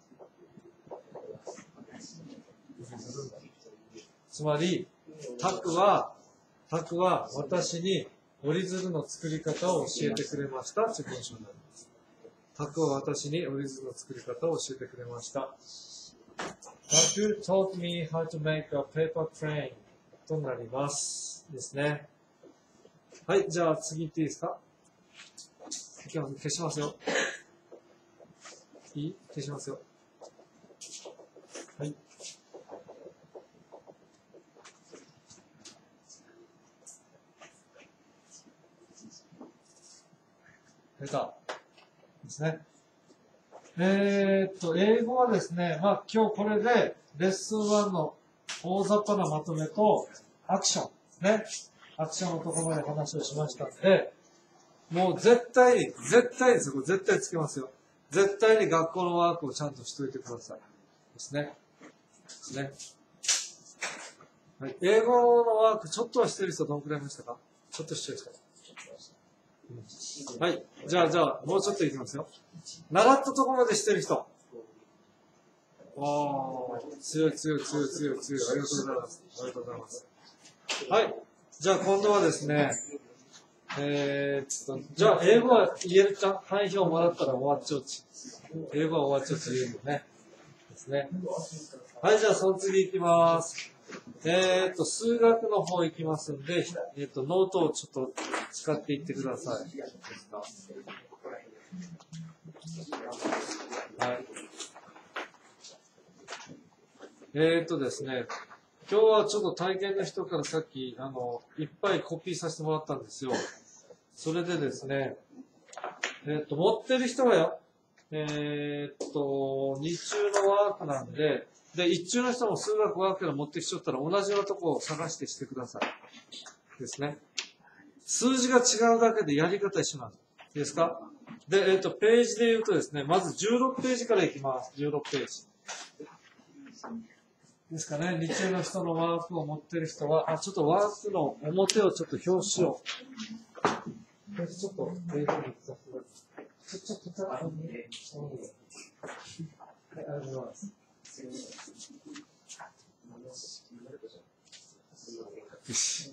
つまり、タクは私に折り鶴の作り方を教えてくれましたという文章になります。タクは私に折り鶴の作り方を教えてくれました。タク taught me how to make a paper crane となります。ですね。はい、じゃあ次行っていいですか？消しますよ。いい？消しますよ。はい。出た。ですね。英語はですね、まあ今日これでレッスン1の大雑把なまとめとアクション。ね。アクションのところまで話をしましたので、もう絶対ですよ。これ絶対つけますよ。絶対に学校のワークをちゃんとしといてください。ですね。ですね。はい。英語のワークちょっとはしてる人どのくらいいましたか？ちょっとしてる人。はい。じゃあ、もうちょっといきますよ。習ったところまでしてる人。ああ、強い。ありがとうございます。ありがとうございます。はい。じゃあ今度はですね、じゃあ英語は言えるか？範囲表もらったら終わっちゃうち。英語は終わっちゃうち言えるよね。ですね。はい、じゃあその次いきます。数学の方行きますんで、ノートをちょっと使っていってください。はい。ですね、今日はちょっと体験の人からさっき、いっぱいコピーさせてもらったんですよ。それでですね、持ってる人がよ、日中のワークなんで、一中の人も数学ワークから持ってきちゃったら同じようなとこを探してしてください。ですね。数字が違うだけでやり方一緒なんです。いいですか？で、ページで言うとですね、まず16ページからいきます。16ページ。ですかね、日中の人のワークを持ってる人は、ちょっとワークの表をちょっと表紙を。ちょっと、ページにさせてください。ちょっと、はい、ありがとうございます。よし。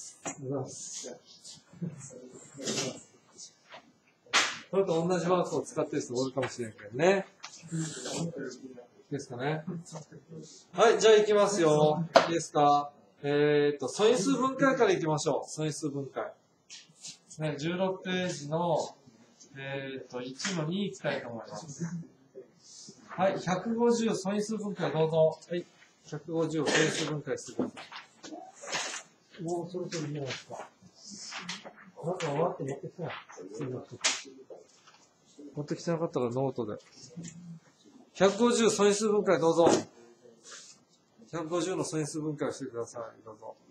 これと同じワークを使ってる人多いかもしれないけどね。ですかね。はい、じゃあ行きますよ。いいですか？素因数分解から行きましょう。素因数分解。ね、16ページの、1の2いきたいと思います。はい、150素因数分解どうぞ。はい、150を素因数分解してください。もうそろそろ見えますか？なんか終わって持ってきたら、持ってきてなかったらノートで。150素因数分解どうぞ。150の素因数分解をしてください。どうぞ。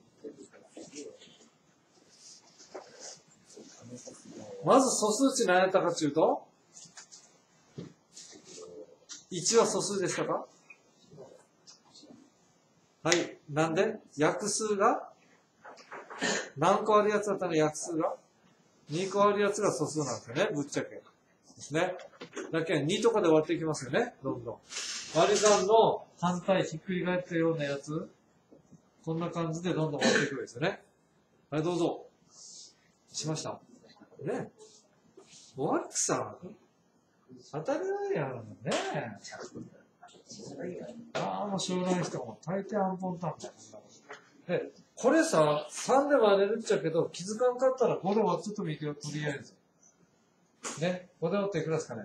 まず素数値何やったかというと、1は素数でしたか？はい。なんで約数が何個あるやつだったら約数が2個あるやつが素数なんですよね。ぶっちゃけ。ですね。だけど2とかで割っていきますよね。どんどん。割り算の反対ひっくり返ったようなやつ。こんな感じでどんどん割っていくんですよね。はい、どうぞ。 しましたね。おわくさん、当たり前やんね。ああ、もうしょうがない人も大抵アンポンタンだよ。で、これさ、3で割れるっちゃけど、気づかんかったら5で割っちゃってもいいけど、とりあえず。ね、5で割っていくらですかね。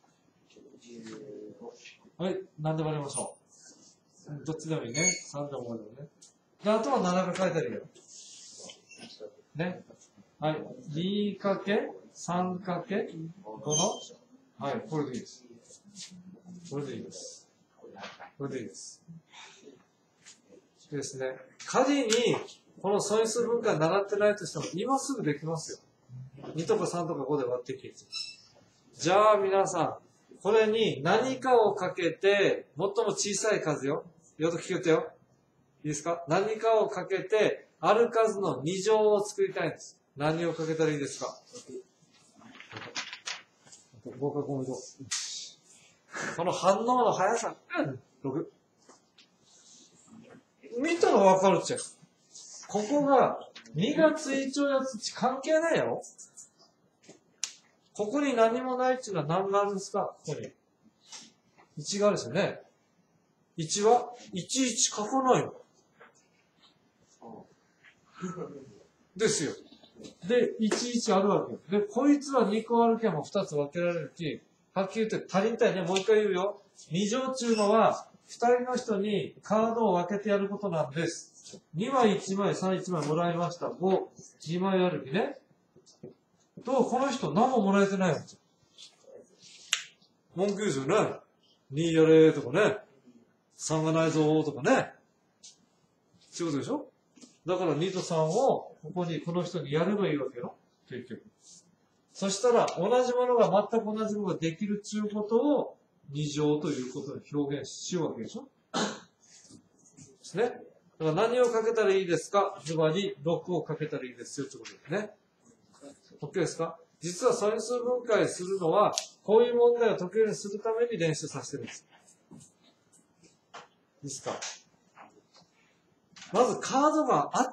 はい、何で割りましょう。どっちでもいいね。3でも5でもね。で、あとは7が書いてあるよ。ね。はい。2×3×5 の、はい、これでいいです。これでいいです。これでいいです。ですね。仮に、この素因数分解習ってないとしても、今すぐできますよ。2とか3とか5で割っていける。じゃあ皆さん、これに何かをかけて、最も小さい数よ。よく聞けてよ。いいですか？何かをかけて、ある数の2乗を作りたいんです。何をかけたらいいですか？5か5の5。この反応の速さ。6。見たらわかるっちゃう。ここが2がついちゃうやつ関係ないやろ？ここに何もないっていうのは何があるんですか？ここに。1があるですよね。1は11書かないの。ですよ。で、11あるわけよ。で、こいつは2個あるけんも2つ分けられるき、はっきり言って足りんたいね。もう一回言うよ。2乗っていうのは、2人の人にカードを分けてやることなんです。2枚1枚3、1枚もらいました。5、2枚あるきね。と、この人何ももらえてないわけ。文句言うですよね。2やれとかね。3がないぞーとかね。そういうことでしょ？だから2と3をここにこの人にやればいいわけよ。結局。そしたら同じものが全く同じものができるっていうことを2乗ということで表現しようわけでしょ？ですね。だから何をかけたらいいですか？つまり6をかけたらいいですよということですね。OK ですか？実は素因数分解するのはこういう問題を解けるようにするために練習させてるんです。いいですか？まずカードがあって、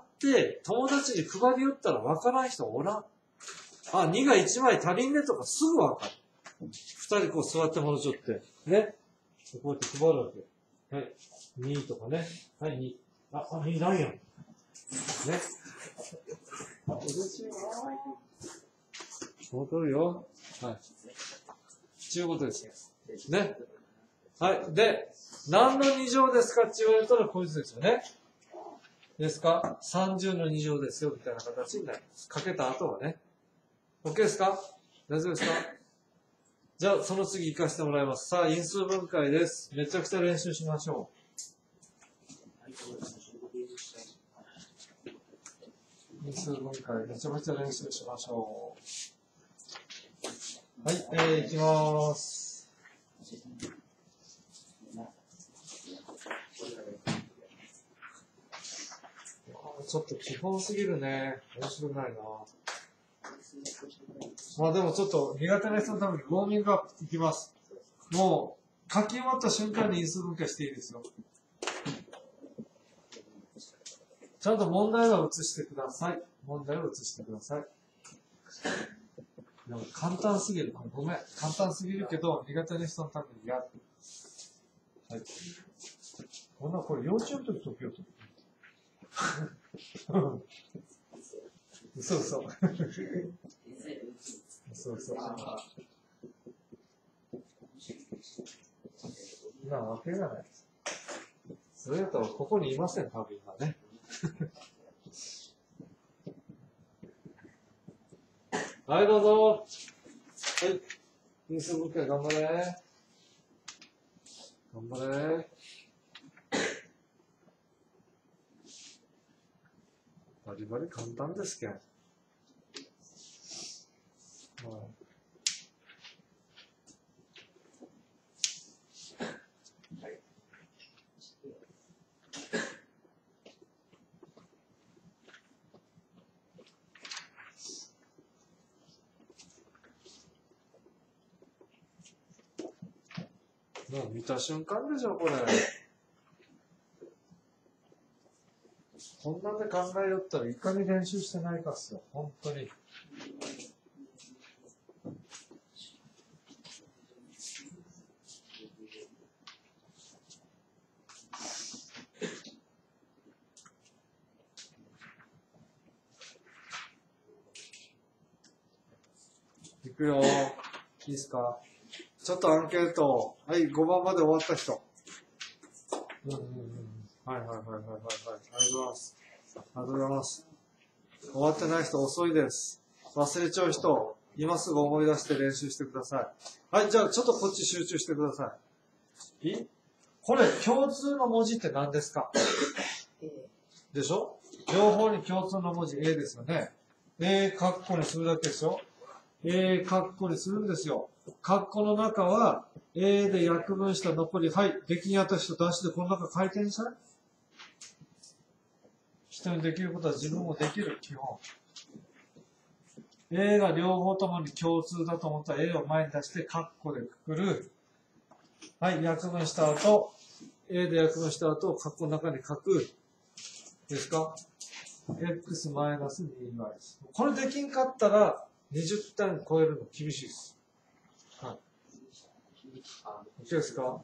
友達に配り寄ったら分からない人おらん。あ、2が1枚足りんねとかすぐ分かる。2人こう座ってもらっちゃって。ね。こうやって配るわけ。はい。2とかね。はい、2。あ、2ないやん。ね。あ、嬉しいわ。その通りよ。はい。ちゅうことですね。はい。で、何の2乗ですかって言われたらこいつですよね。ですか ?30 の2乗ですよ、みたいな形になります。かけた後はね。OK ですか？大丈夫ですか？じゃあ、その次行かせてもらいます。さあ、因数分解です。めちゃくちゃ練習しましょう。因数分解、めちゃくちゃ練習しましょう。はい、行きまーす。ちょっと基本すぎるね。面白くないな。まあでもちょっと苦手な人のためにウォーミングアップいきます。もう書き終わった瞬間に因数分解していいですよ。ちゃんと問題は移してください。問題を移してください。でも簡単すぎる。ごめん。簡単すぎるけど苦手な人のためにやる。はい。こんなこれ幼稚園の時解けようと。嘘嘘。嘘嘘。なわけがないです。それだとここにいません、多分今ね。はい、どうぞ。はい。因数分解頑張れ。頑張れ。バリバリ簡単ですけん。もう見た瞬間でしょ、これ。 こんなんで考えよったらいかに練習してないかっすよ、本当に。いくよ。いいですか？ちょっとアンケート。はい、5番まで終わった人。はいはいはいはいはい。ありがとうございます。ありがとうございます。終わってない人遅いです。忘れちゃう人、今すぐ思い出して練習してください。はい、じゃあちょっとこっち集中してください。これ、共通の文字って何ですか？でしょ？両方に共通の文字 A ですよね。A カッコにするだけですよ。A カッコにするんですよ。カッコの中は A で約分した残り、はい、出来にあった人出してこの中回転したい？人にできることは自分もできる、基本。A が両方ともに共通だと思ったら A を前に出してカッコでくくる。はい、約分した後、A で約分した後、カッコの中に書く。ですか？ X マイナス 2y です。これできんかったら、20点超えるの厳しいです。はい。OK ですか？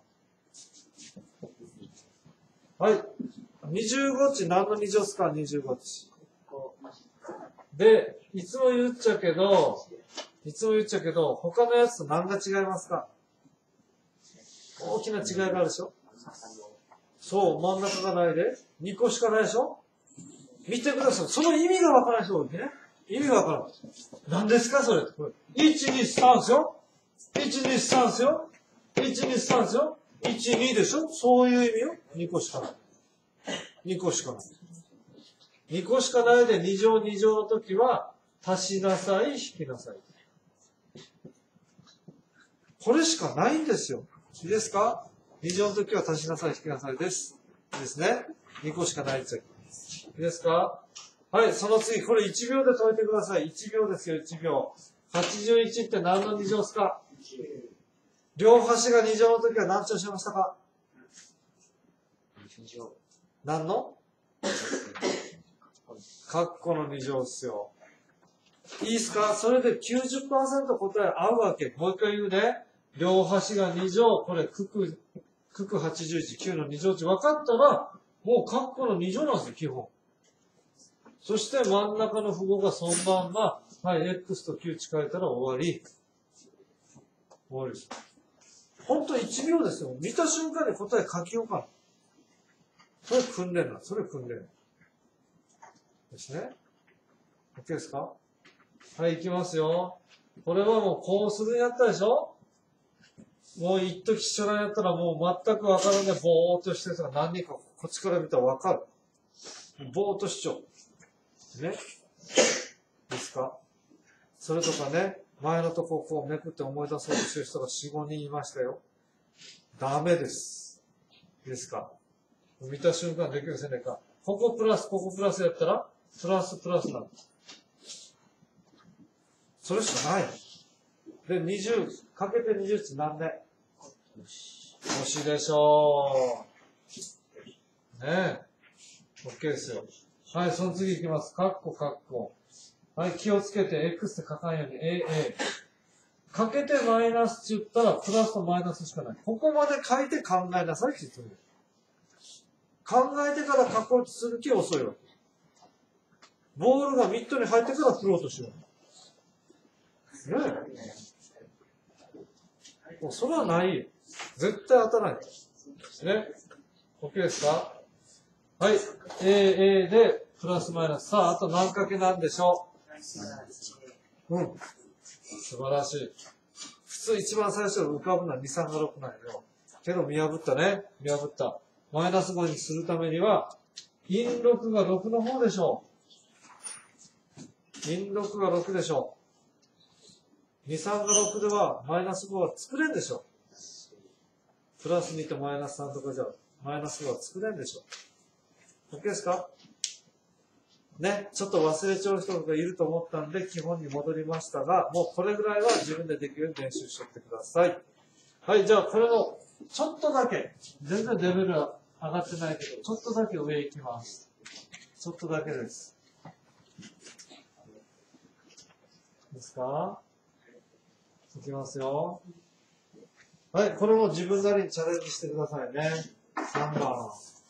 はい。25値何の2乗ですか？ 25 値。で、いつも言っちゃうけど、他のやつと何が違いますか？大きな違いがあるでしょ？そう、真ん中がないで。2個しかないでしょ？見てください。その意味がわからない人多いね。意味がわからない。何ですかそれ。これ1、2、3ですよ。1、2、3ですよ。1、2、3ですよ。1、2でしょ？そういう意味よ。2個しかない。2個しかない。2個しかないで2乗2乗の時は、足しなさい、引きなさい。これしかないんですよ。いいですか？ 2 乗の時は足しなさい、引きなさいです。いいですね。2個しかないですよ。いいですか？はい、その次、これ1秒で解いてください。1秒ですよ、1秒。81って何の2乗ですか？両端が2乗の時は何乗しましたか？何の？カッコの2乗ですよ。いいですか？それで 90% 答え合うわけ。もう一回言うね。両端が2乗、これ、九九81、9の2乗値分かったら、もうカッコの2乗なんですよ、基本。そして真ん中の符号がそのまんま、はい、X と9値変えたら終わり。終わりです。ほんと1秒ですよ。見た瞬間に答え書きようかな。それ訓練なんです。それ訓練。ですね。OK ですか？はい、行きますよ。これはもうこうするんやったでしょ？もう一時一緒なんやったらもう全くわからんでぼーっとしてる人が何人かこっちから見たらわかる。ぼーっとしちゃう。ね。ですか？それとかね、前のとこをこうめくって思い出そうとしてる人が4、5人いましたよ。ダメです。いいですか？見た瞬間できるせねえか。ここプラスやったら、プラスなんです。それしかない。で、20、かけて20って何年？星でしょう。ねえ。OK ですよ。はい、その次いきます。カッコ。はい、気をつけて、X って書かんように、AA。かけてマイナスって言ったら、プラスとマイナスしかない。ここまで書いて考えなさいって言ってる。考えてから書こうとする気遅いわけ。ボールがミットに入ってから振ろうとしよう。ねえ。もうそれはないよ。絶対当たらない。ね。OK ですか？はい。AA で、プラスマイナス。さあ、あと何かけなんでしょう？うん。素晴らしい。普通一番最初に浮かぶのは2、3が6なんよ。けど見破ったね。見破った。マイナス5にするためには、陰6が6の方でしょう。陰6が6でしょう。2、3が6では、マイナス5は作れんでしょう。プラス2とマイナス3とかじゃ、マイナス5は作れんでしょう。OK ですか？ね、ちょっと忘れちゃう人がいると思ったんで、基本に戻りましたが、もうこれぐらいは自分でできるように練習しておいてください。はい、じゃあこれを、ちょっとだけ、全然レベルは上がってないけど、ちょっとだけ上行きます。 ちょっとだけです。ですか？いきますよ。はい、これも自分なりにチャレンジしてくださいね。3番。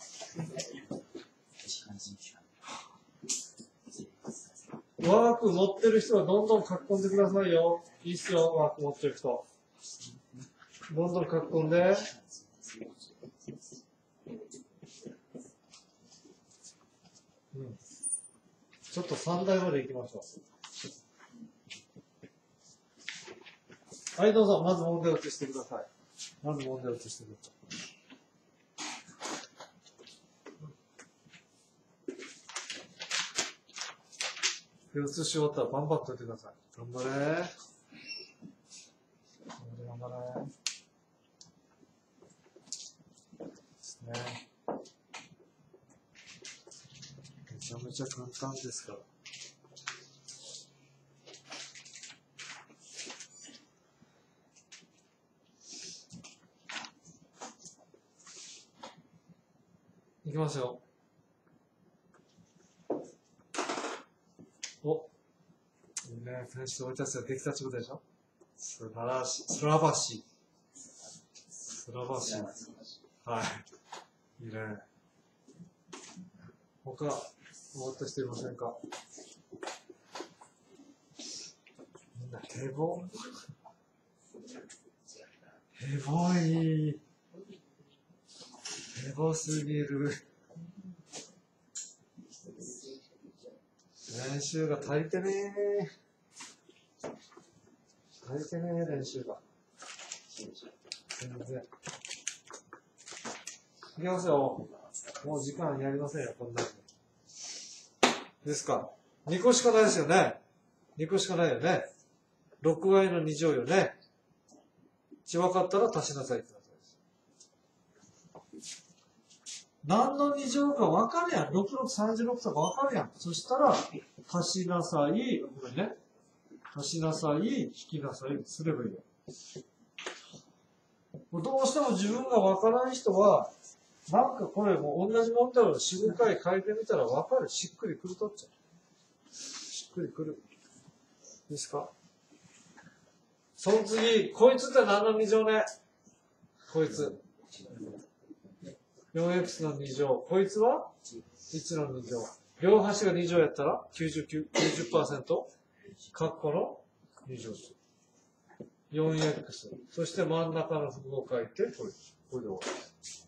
ワーク持ってる人はどんどん書き込んでくださいよ。いいっすよ、ワーク持ってる人。どんどん書き込んで。ちょっと3台まで行きましょう。はい、どうぞ。まず問題を移してください。まず問題を移してください。で、移し終わったらバンバン解いてください。頑張れ。頑張れ、頑張れ。ですね。めちゃめちゃ簡単ですから。いきますよ。お、いいね。選手俺たちができたってことでしょ。素晴らしい。素晴らしい。素晴らしい。はい。いいね。他、ぼーっとしていませんか？みんな、ヘボい。ヘボすぎる。練習が足りてねー。足りてねー、練習が。全然。いきますよ。もう時間やりませんよ、こんなに。ですか。2個しかないですよね。2個しかないよね。6割の2乗よね。分かったら足しなさいってことです。何の2乗か分かるやん。6636とか分かるやん。そしたら、足しなさい、これね。足しなさい、引きなさい、すればいいよ。どうしても自分が分からない人は、なんかこれもう同じ問題を4、5回書いてみたら分かる。しっくりくるとっちゃう。しっくりくる。いいですか？その次、こいつって何の2乗ね？こいつ。4x の2乗。こいつは ?1 の2乗。両端が2乗やったら 90%? カッコの2乗数。4x。そして真ん中の符号を書いて、これで終わる。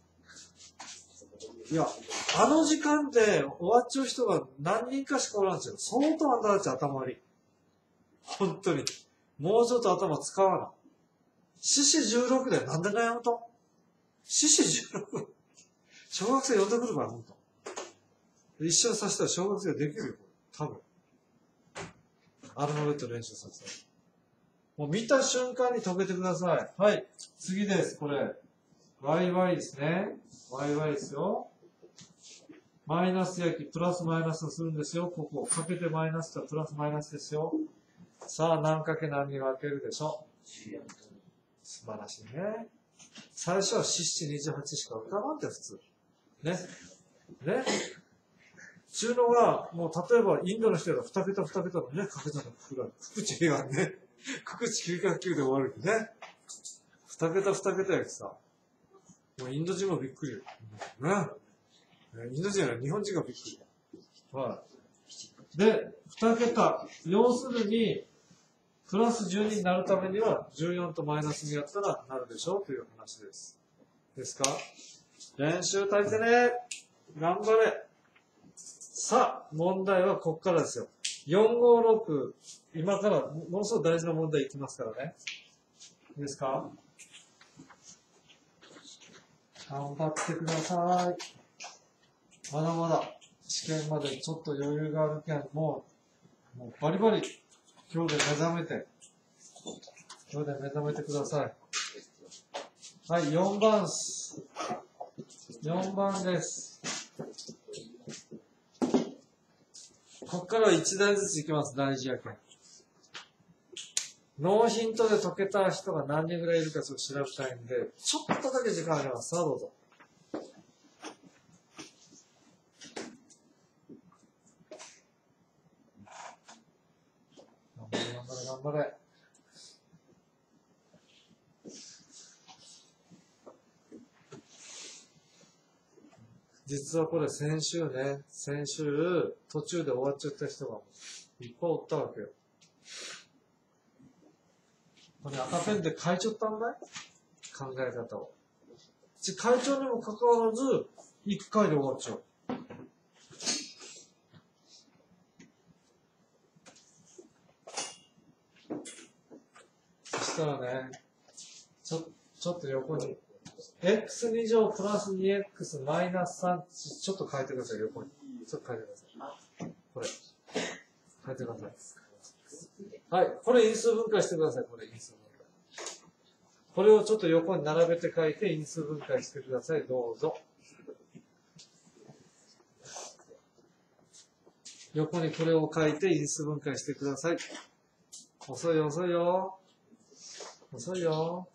いや、あの時間で終わっちゃう人が何人かしかおらんすよ。相当あんたたち頭悪い。本当に。もうちょっと頭使わな。獅子16でなんで悩むと？獅子16。小学生呼んでくるから、ほんと。一緒にさせたら小学生できるよ、多分。アルファベット練習させたら。もう見た瞬間に解けてください。はい。次です、これ。yy ですね。yy ですよ。マイナス焼き、プラスマイナスをするんですよ。ここ。かけてマイナスとプラスマイナスですよ。さあ、何かけ何に分けるでしょう。素晴らしいね。最初は7、28しか浮かばんって普通。ね。ね。中のは、もう例えばインドの人が2桁のね、かけたの福地がね、福地999で終わるね。2桁やけさ。もうインド人もびっくりよ。ね。インド人は日本人がびっくり。はい。で、2桁。要するに、プラス12になるためには、14とマイナス2やったらなるでしょうという話です。ですか？練習足りてね。頑張れ。さあ、問題はここからですよ。456。今からものすごく大事な問題いきますからね。いいですか？頑張ってください。まだまだ試験までちょっと余裕があるけん、もうバリバリ今日で目覚めてください。はい、4番です。4番です。ここからは1台ずついきます。大事やけん。ノーヒントで解けた人が何人ぐらいいるかちょっと調べたいんで、ちょっとだけ時間あります。さあどうぞ。 頑張れ。実はこれ先週途中で終わっちゃった人がいっぱいおったわけよ。これ赤ペンで書いちゃったんだい、考え方を。会長にもかかわらず、1回で終わっちゃう。そしたらね、ちょっと横に、x2 乗プラス 2x マイナス3、ちょっと書いてください、横に。ちょっと書いてください。これ。書いてください。はい。これ因数分解してください、これ因数分解。これをちょっと横に並べて書いて因数分解してください、どうぞ。横にこれを書いて因数分解してください。遅いよ、遅いよ。遅いよ。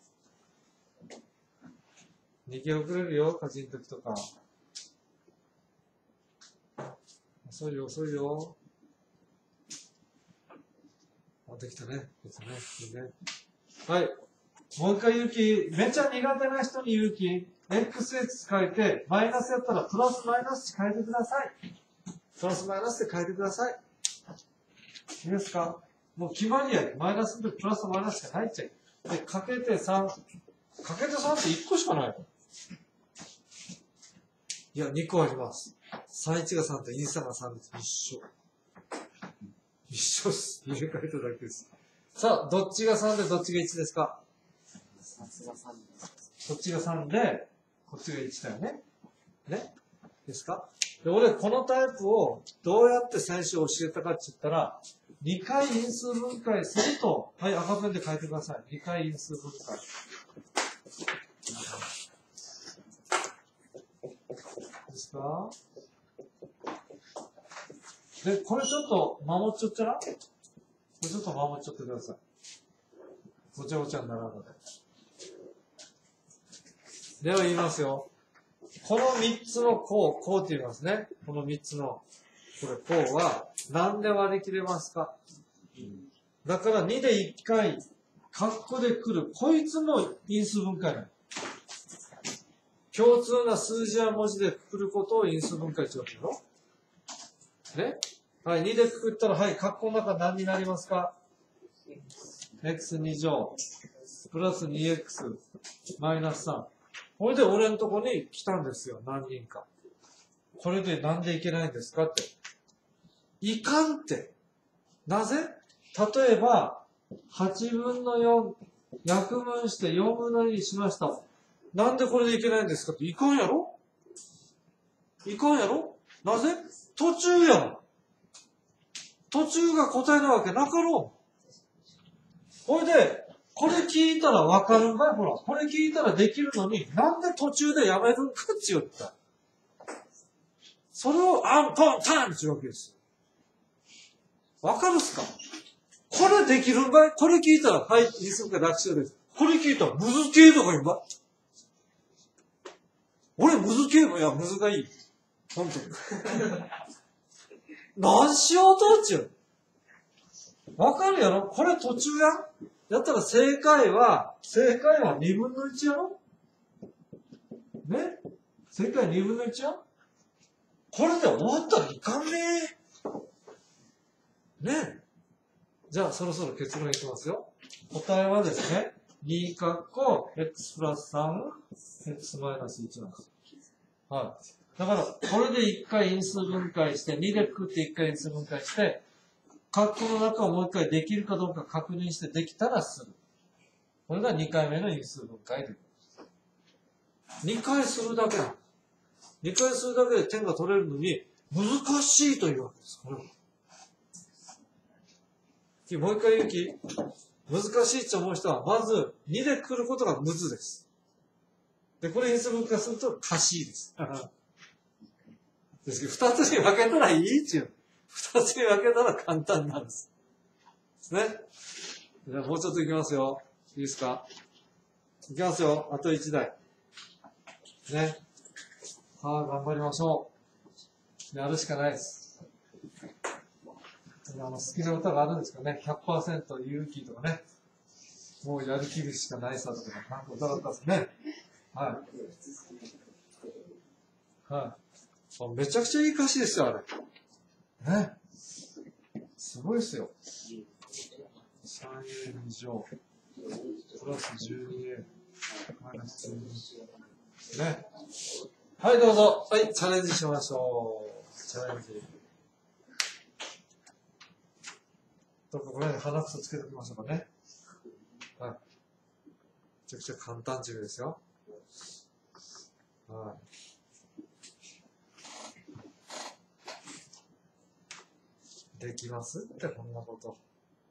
逃げ遅れるよ、家事の時とか。遅いよ、遅いよ。できたね。できたね。いいね。はい。もう一回言う気。めっちゃ苦手な人に言う気。xx 書いて、マイナスやったらプラスマイナス書いてください。プラスマイナスで書いてください。いいですか？もう決まりやで。マイナスでプラスマイナスしかないっちゃい。で、かけて3。かけて3って1個しかない。いや、2個あります。31が3とインサが3です。一緒。一緒です。入れ替えただけです。さあ、どっちが3でどっちが1ですか？こっちが3で、こっちが1だよね。ね？ですか？で、俺、このタイプをどうやって最初教えたかって言ったら、2回因数分解すると、はい、赤ペンで書いてください。2回因数分解。ですか？で、これちょっと守っちゃったら？これちょっと守っちゃってください。ごちゃごちゃにならない。では言いますよ。この3つの項、項って言いますね。この3つの、これ項は何で割り切れますか？だから2で1回、括弧で来る。こいつも因数分解なの。共通な数字や文字でくくることを因数分解って言うわけよ。ね。はい、2でくくったら、はい、括弧の中何になりますか？ x2 乗、プラス 2x、マイナス3。これで俺のとこに来たんですよ、何人か。これでなんでいけないんですかって。いかんって。なぜ？例えば、8分の4、約分して4分の2にしました。なんでこれでいけないんですかって。いかんやろ？いかんやろ？なぜ？途中やん。途中が答えなわけなかろう。これで、これ聞いたらわかるんかい？ほら。これ聞いたらできるのに、なんで途中でやめるんかって言った。それをアンポンタンって言うわけです。わかるっすか？これできるんかい？これ聞いたら、はい、因数分解楽勝です。これ聞いたら、ムズ系とか言うんかい？俺、ムズ系も、いや、ムズがいい。ほんとに。何しようとっちゅう。わかるやろ？これ途中やん。やったら正解は2分の1やろ？ね？正解2分の1やん。これで終わったらいかんねえ。ね？じゃあそろそろ結論いきますよ。答えはですね、2括弧 x プラス 3x マイナス1なんです。はい。だから、これで1回因数分解して、2でくくって1回因数分解して、括弧の中をもう1回できるかどうか確認してできたらする。これが2回目の因数分解で。2回するだけなの。2回するだけで点が取れるのに、難しいというわけです。これもう一回言うき、難しいって思う人は、まず2で来ることがむずです。で、これ因数分解すると、かしいです。ですけど、2つに分けたらいいっちゅう。2つに分けたら簡単なんです。ですね。じゃあもうちょっといきますよ。いいですか？いきますよ。あと1台。ね。頑張りましょう。やるしかないです。 好きな歌があるんですかね。100% 勇気とかね。もうやる気しかないさとか、なんか歌だったんですね。はい。はい。めちゃくちゃいい歌詞ですよ、あれ。ね。すごいですよ。3A2乗。プラス 12A。マイナス12。ね。はい、どうぞ。はい、チャレンジしましょう。チャレンジ。どっかこの辺に鼻くそつけておきましょうかね。はい。めちゃくちゃ簡単授業ですよ。はい。できますって、こんなこと。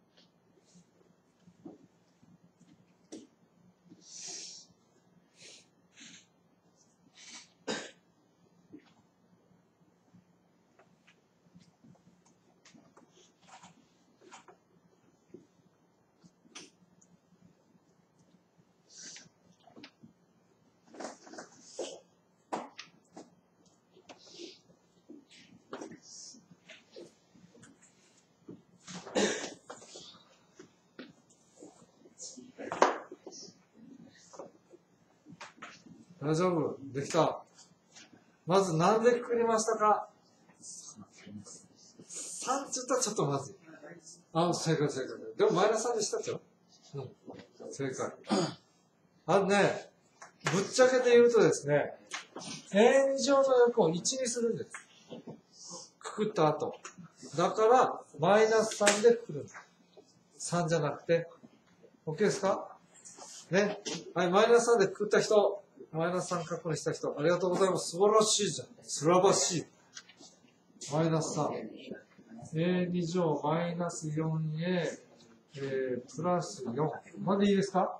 大丈夫できた。まず何でくくりましたか？ 3 って言ったらちょっとまずい。あ、正解正解。でもマイナス3でしたっけ？うん。正解。ね、ぶっちゃけて言うとですね、円状の横を1にするんです。くくった後。だから、マイナス3でくくるんです。3じゃなくて。OK ですか？ね。はい、マイナス3でくくった人。マイナス3確認した人、ありがとうございます。素晴らしいじゃん。素晴らしい。マイナス3。A2 乗マイナス 4A、プラス4。までいいですか？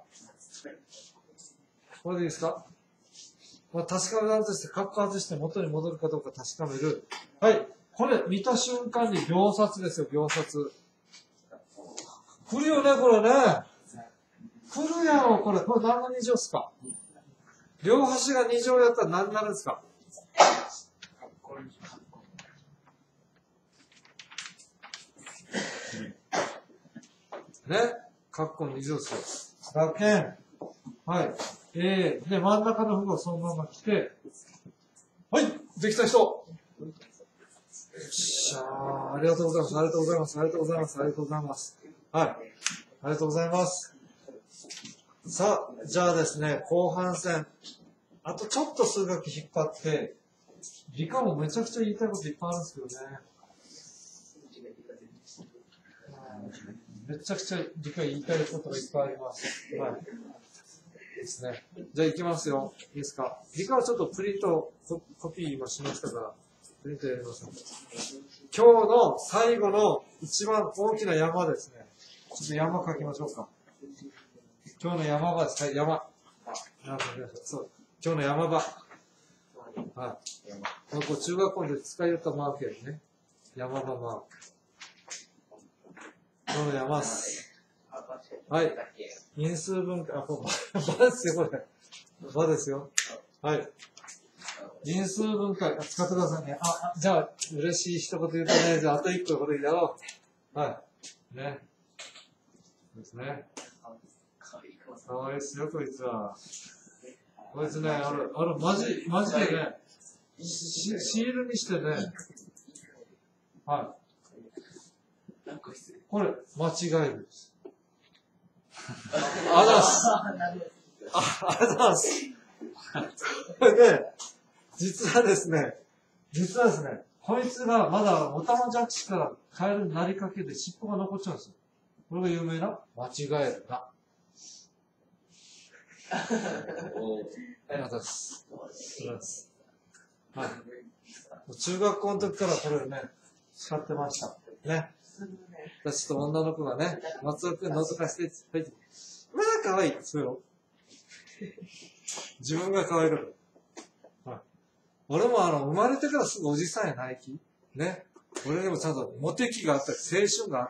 これでいいですか？まあ、確かめ方として、カッコ外して元に戻るかどうか確かめる。はい。これ、見た瞬間に秒殺ですよ、秒殺。来るよね、これね。来るやろ、これ。これ何の2乗ですか？両端が2乗やったら何になるんですか？ね。カッコの2乗ですよ。だけん。はい。で、真ん中の符号そのまま来て、はい。できた人。よっしゃー。ありがとうございます。ありがとうございます。ありがとうございます。ありがとうございます。はい。ありがとうございます。さあ、じゃあですね、後半戦。あとちょっと数学引っ張って、理科もめちゃくちゃ言いたいこといっぱいあるんですけどね。めちゃくちゃ理科言いたいことがいっぱいあります。はい。ですね。じゃあ行きますよ。いいですか。理科はちょっとプリント、コピー今しましたから、プリントやります。今日の最後の一番大きな山ですね。ちょっと山書きましょうか。今日の山場です。はい、山。そう。今日の山場。はい。これ中学校で使いよったマークやね。山場マーク。今日の山っす。はい。因数分解、これ、場ですよ、これ。場ですよ。はい。因数分解、使ってくださいね。じゃあ、嬉しい一言言うとね、じゃあ、あと一個これやろう。はい。ね。ですね。かわいいっすよ、こいつは。こいつね、マジでね、シールにしてね、はい。これ、間違いです。あざす。あざす。これで、実はですね、こいつがまだオタマジャクシからカエルになりかけて尻尾が残っちゃうんですよ。これが有名な間違えるな。あざす。はい。中学校の時からこれね、使ってました。ね。私と女の子がね、松尾くん覗かせて、はい。まあ、可愛い。そうよ。自分が可愛がる。はい。俺も生まれてからすぐおじさんやないき。ね。俺でもちゃんとモテ期があったり、青春があった。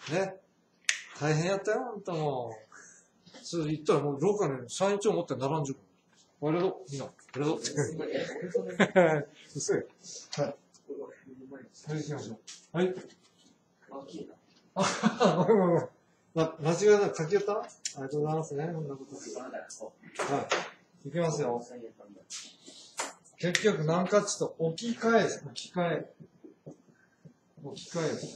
ね。大変やったよ、あんたもう。それ言ったらもう廊下に社員長持って並んじゃう。あれだ、みんな。あれだ。嘘よ。はい。はい、行きましょう。はい。 あ、ごめんごめん。間違いなく書き寄った？ありがとうございますね。こんなこと。はい。いきますよ。結局何かちょっと置き換えです。置き換え。置き換えです。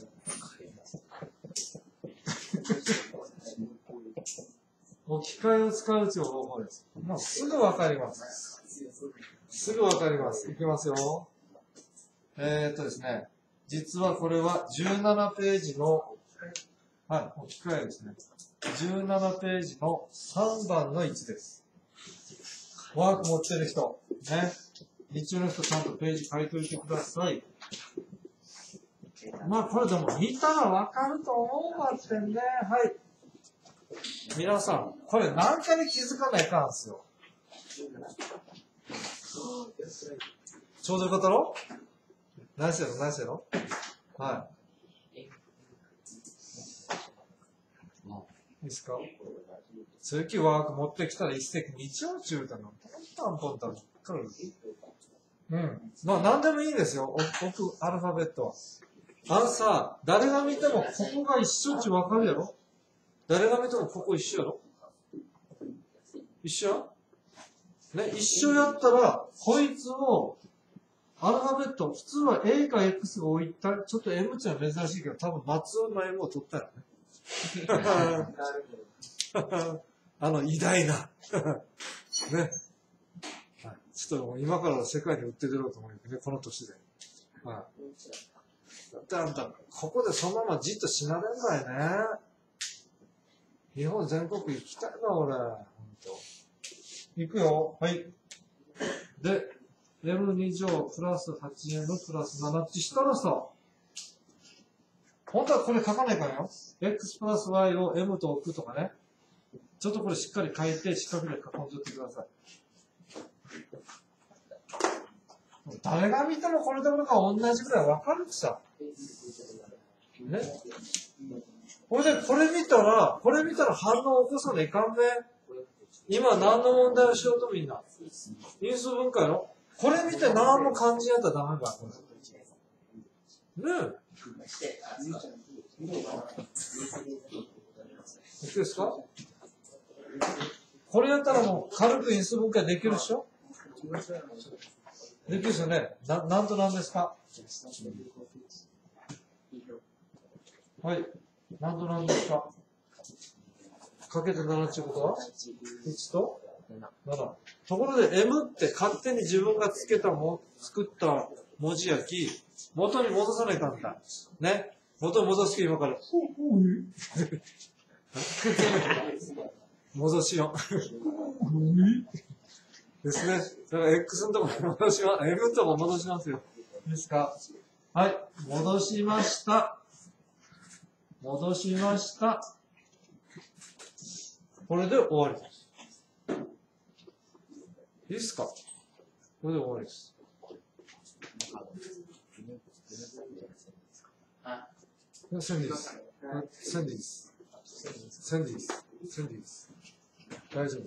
置き換えを使うという方法です。もうすぐわかります。すぐわかります。いきますよ。ですね。実はこれは17ページの、はい、置き換えですね。17ページの3番の1です。ワーク持ってる人。ね。日中の人ちゃんとページ書いといてください。まあこれでも見たらわかると思うわってんね。はい。皆さん、これ何かに気づかないかんですよ。ちょうどよかったろ？何せろ何せろ？はい。いいですか？通期ワーク持ってきたら一石二鳥中だな。ポンタンポンタン。うん。まあ何でもいいんですよ。奥アルファベットは。さ、誰が見てもここが一緒っちわかるやろ？誰が見てもここ一緒やろ？一緒や？ね、一緒やったら、こいつを、アルファベット、普通は A か X が置いた、ちょっと M っていうのは珍しいけど、多分松尾の M を取ったらね。偉大な。ね。ちょっともう今から世界に売って出ろうと思うね、この年で。はい。だんだん、ここでそのままじっと死なれんばいね。日本全国行きたいな、俺。ほんと。行くよ。はい。で、M2 乗プラス 8M プラス7ってしたらさ、本当はこれ書かないからよ。X プラス Y を M と置くとかね。ちょっとこれしっかり書いて、四角で囲んじゃってください。誰が見てもこれとこれが同じぐらい分かるってさ。ね。これで、これ見たら反応起こさないかんべ。今何の問題をしようとみんな。因数分解のこれ見て何も感じやったらダメだ。ねえ。いいですか？これやったらもう軽く因数分解できるでしょ？できるですよね。なんとなんですか？はい。なんとなんですか？かけて7っていうことは ?1 と7。ところで M って勝手に自分が作った文字焼き、元に戻さないかんだ。ね。元に戻すけ今から。戻しよう。ですね。だから X のところに戻します。M のところ戻しますよ。いいですか？はい。戻しました。戻しました。これで終わりです。いいですか？これで終わりです。センディス。センディス。センディス。センディス。大丈夫です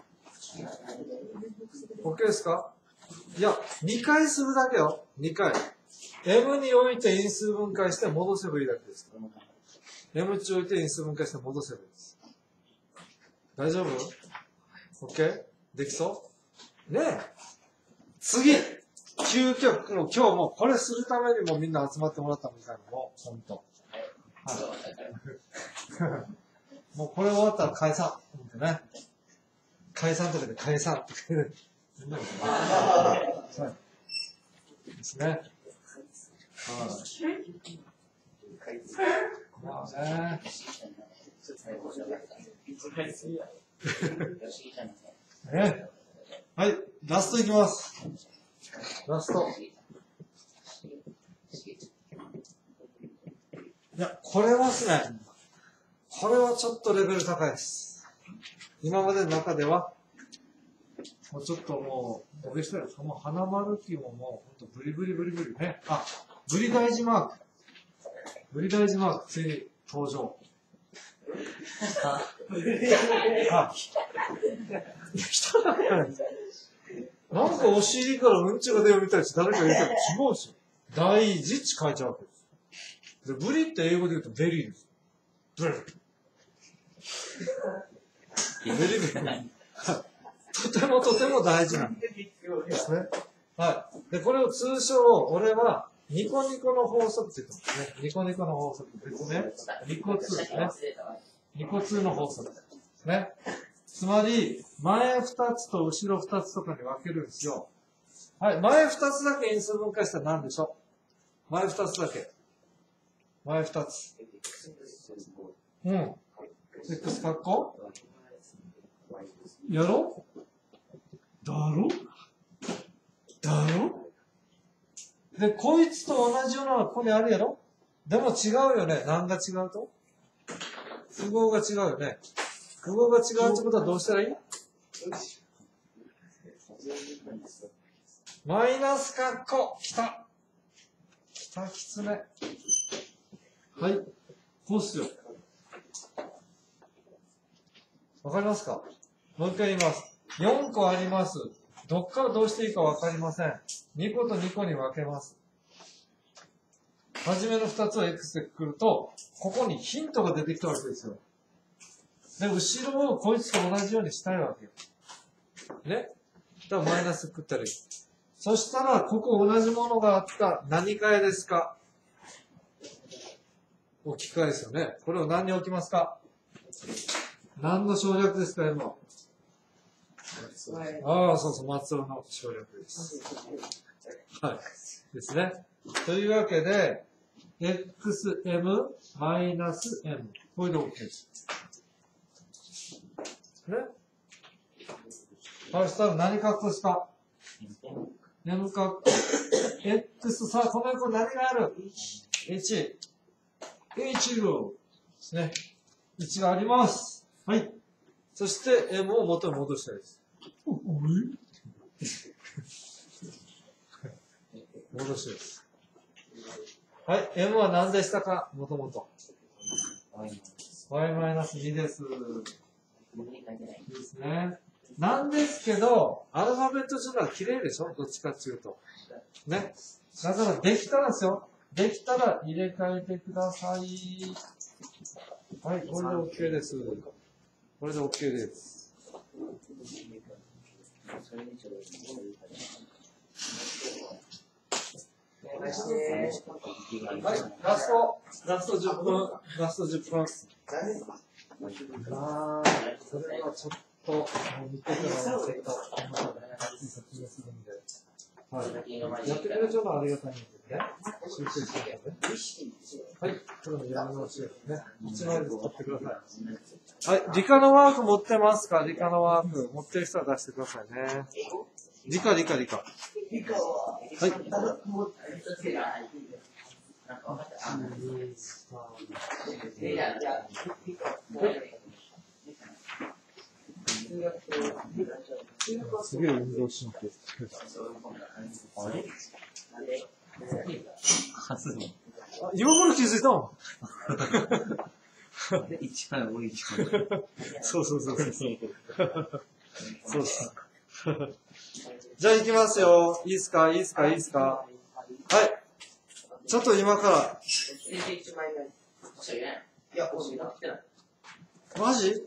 。OK ですか？いや、2回するだけよ。2回。M において因数分解して戻せばいいだけです。M 値置いて因数分解して戻せばいいです。大丈夫？ OK？ できそうねえ。次究極、もう今日もこれするためにもみんな集まってもらったみたいなの。ほんと。はい。もうこれ終わったら解散。ね。解散とかで解散とかで。はい。ですね。はい。まあね。ね。はい、ラストいきます。ラスト。いや、これはですね、これはちょっとレベル高いです。今までの中では、もうちょっともう、僕したら、もう花丸期ももう、ほんとブリブリブリブリね。あ、ブリ大事マーク。ブリ大事マーク、ついに登場。なんかお尻からうんちが出るみたいです。誰か言うけど違うし。大事って書いちゃうわけです。 で、ブリって英語で言うとベリーです。ブリ。ベリーベリー。とてもとても大事なんですね。はい。で、これを通称、俺は、ニコニコの法則って言ってますね。ニコニコの法則ですね。ニコ2ですね。ニコ2の法則ですね。つまり、前2つと後ろ2つとかに分けるんですよ。はい。前2つだけ因数分解したら何でしょう？前2つだけ。前2つ。うん。X 括弧やろだろだろで、こいつと同じようなのがここにあるやろでも違うよね。何が違うと符号が違うよね。符号が違うってことはどうしたらいい？マイナス括弧きたきつね。はい。こうっすよ。わかりますか？もう一回言います。4個あります。どっからどうしていいかわかりません。2個と2個に分けます。はじめの2つを X でくくると、ここにヒントが出てきたわけですよ。で、後ろをこいつと同じようにしたいわけよ。ね？だからマイナスくくったらいい。そしたら、ここ同じものがあった。何替えですか？置き換えですよね。これを何に置きますか？何の省略ですか、今。ああ、そうそう、松尾の省略です。はい。ですね。というわけで、xm-m。これで OK です。ね。はい、そしたら何括弧ですか？ m 括弧。x、さあ、この横何がある？ 1。h 号ですね。1があります。はい。そして、m を元に戻したいです。戻してです。はい。m は何でしたか？もともと。y-2 です。ですね。なんですけど、アルファベット上では綺麗でしょ？どっちかっていうと。ね。だからできたらですよ。できたら入れ替えてください。はい、これで OK です。これで OK です。はい、ラスト10分。ラスト10分。あー、それはちょっと、見てから忘れた。説明するんで。はい。やってくれるのはありがたいんでね。修正してください。はい。これもやり直しですね。1枚ずつ取ってください。はい。理科のワーク持ってますか？理科のワーク。持ってる人は出してくださいね。理科。はい。すげえ運動神経。あれ？今頃気づいたの 1から多い1から。 そう。じゃあ行きますよ。いいっすか？はい。ちょっと今から。マジ？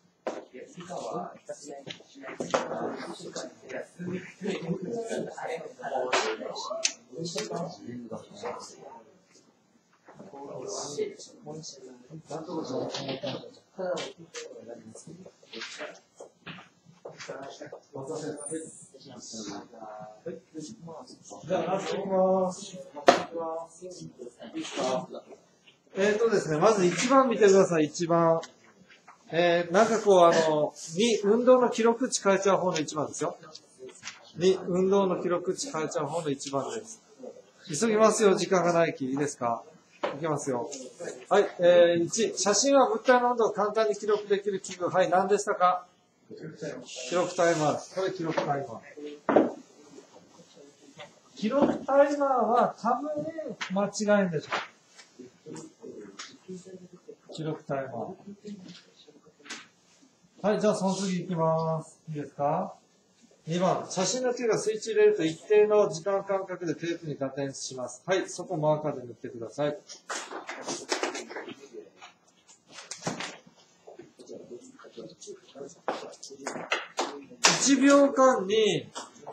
じゃあ、ラストいきます。ですね、まず1番見てください、1番。なんかこう、2、運動の記録値変えちゃう方の1番ですよ。2、運動の記録値変えちゃう方の1番です。急ぎますよ、時間がないき。いいですか？いきますよ。はい、1、写真は物体の温度を簡単に記録できる器具。はい、何でしたか？記録タイマー。これ記録タイマー。記録タイマーは多分間違いんでしょう。記録タイマー。はい、じゃあその次行きます。いいですか？ 2 番、写真の球がスイッチ入れると一定の時間間隔でテープに加点します。はい、そこマーカーで塗ってください。 1秒間に、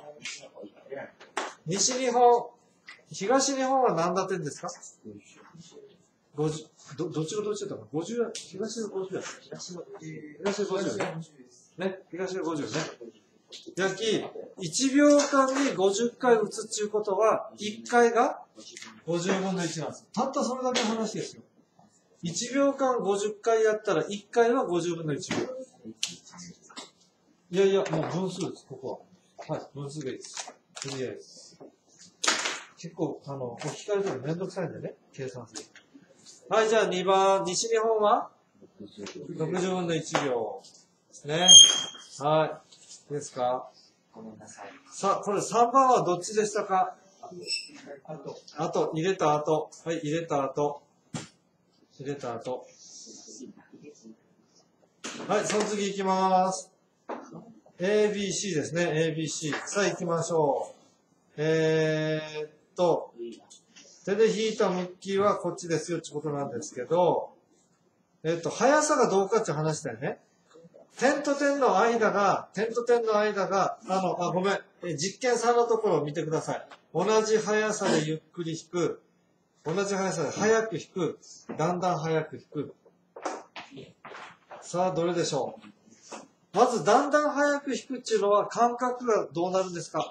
西日本、東日本は何打点ですか？ 50、どっちがどっちだったかな？ 50、東が50や。東が50ね。ね、東が50ね。焼き、1秒間に50回打つっていうことは、1回が50分の1なんです。たったそれだけの話ですよ。1秒間50回やったら、1回は50分の1秒。いやいや、もう分数です、ここは。はい、分数がいいです。とりあえず。結構、聞かれたらめんどくさいんでね、計算する。はい、じゃあ2番、西日本は60分の1秒ですね。はい。いいですか？ ごめんなさい。 さあ、これ3番はどっちでしたか？あと、入れた後。はい、入れた後。入れた後。はい、その次行きます。ABC ですね、ABC。さあ行きましょう。手で引いた向きはこっちですよってことなんですけど、速さがどうかって話だよね。点と点の間が、ごめん。実験3のところを見てください。同じ速さでゆっくり引く。同じ速さで速く引く。だんだん速く引く。さあ、どれでしょう。まず、だんだん速く引くっていうのは、間隔がどうなるんですか？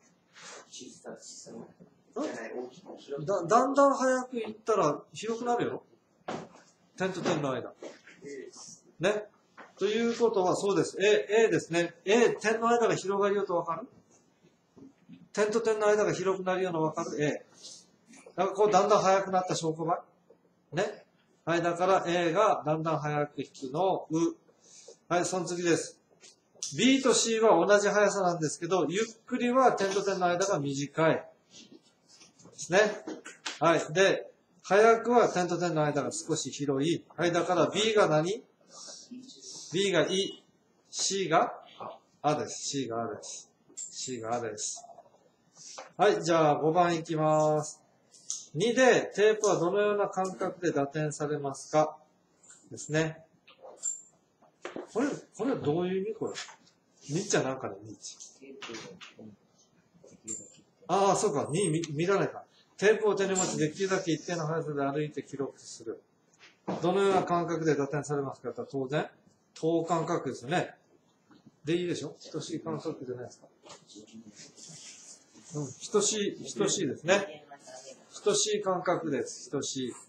だんだん速くいったら広くなるよ。点と点の間。ね。ということは、そうです。A ですね。点の間が広がるよとわかる？点と点の間が広くなるようなわかる？ A。だからこうだんだん速くなった証拠が。ね。はい、だから A がだんだん速く引くのう。はい、その次です。B と C は同じ速さなんですけど、ゆっくりは点と点の間が短い。ですね。はい。で、速くは点と点の間が少し広い。はい。だから B が何？ B がい、C があです。C があです。C があです。はい。じゃあ5番いきます。2でテープはどのような間隔で打点されますか？ですね。これはどういう意味これ？みっちゃんなんかね、みっちゃん。ああ、そうか。見られた。テープを手に持ち、できるだけ一定の速さで歩いて記録する。どのような間隔で打点されますかって言ったら当然、等間隔ですよね。でいいでしょ？等しい間隔じゃないですか。うん、等しいですね。等しい間隔です。等しい。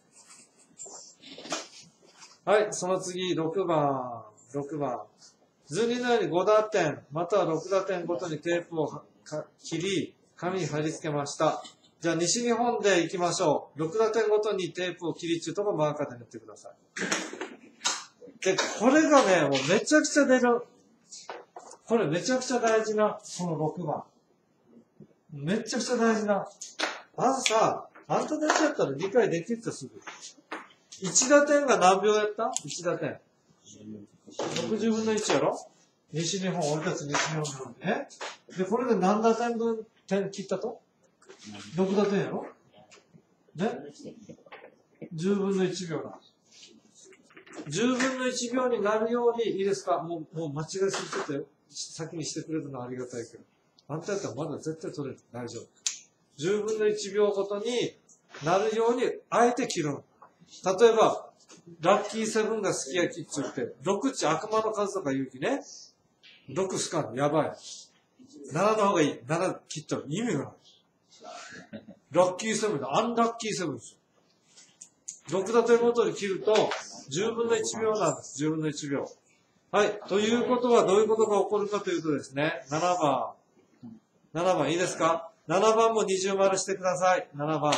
はい、その次、6番。図にのように5打点、または6打点ごとにテープを切り、紙に貼り付けました。じゃあ、西日本で行きましょう。6打点ごとにテープを切り中とかマーカーで塗ってください。で、これがね、もうめちゃくちゃこれめちゃくちゃ大事な、この6番。めちゃくちゃ大事な。あんただけやったら理解できるってすぐ。1打点が何秒やった？ 1 打点。60分の1やろ？西日本、俺たち西日本ね。で、これで何打点分点切ったと？ 6 打点やろ？ね？ 10分の1秒なんです。10分の1秒になるように、いいですか？もう間違いすぎてたよ。先にしてくれるのはありがたいけど。あんたやったらまだ絶対取れる。大丈夫。10分の1秒ごとになるように、あえて切るの。例えば、ラッキーセブンがすき焼きって言って、6って悪魔の数とか言うきね。6すかんの。やばい。7の方がいい。7切ったら意味がない。ラッキーセブンだ。アンラッキーセブンですよ。6打点ごとに切ると、10分の1秒なんです。10分の1秒。はい。ということは、どういうことが起こるかというとですね、7番いいですか？ 7 番も20丸してください。7番。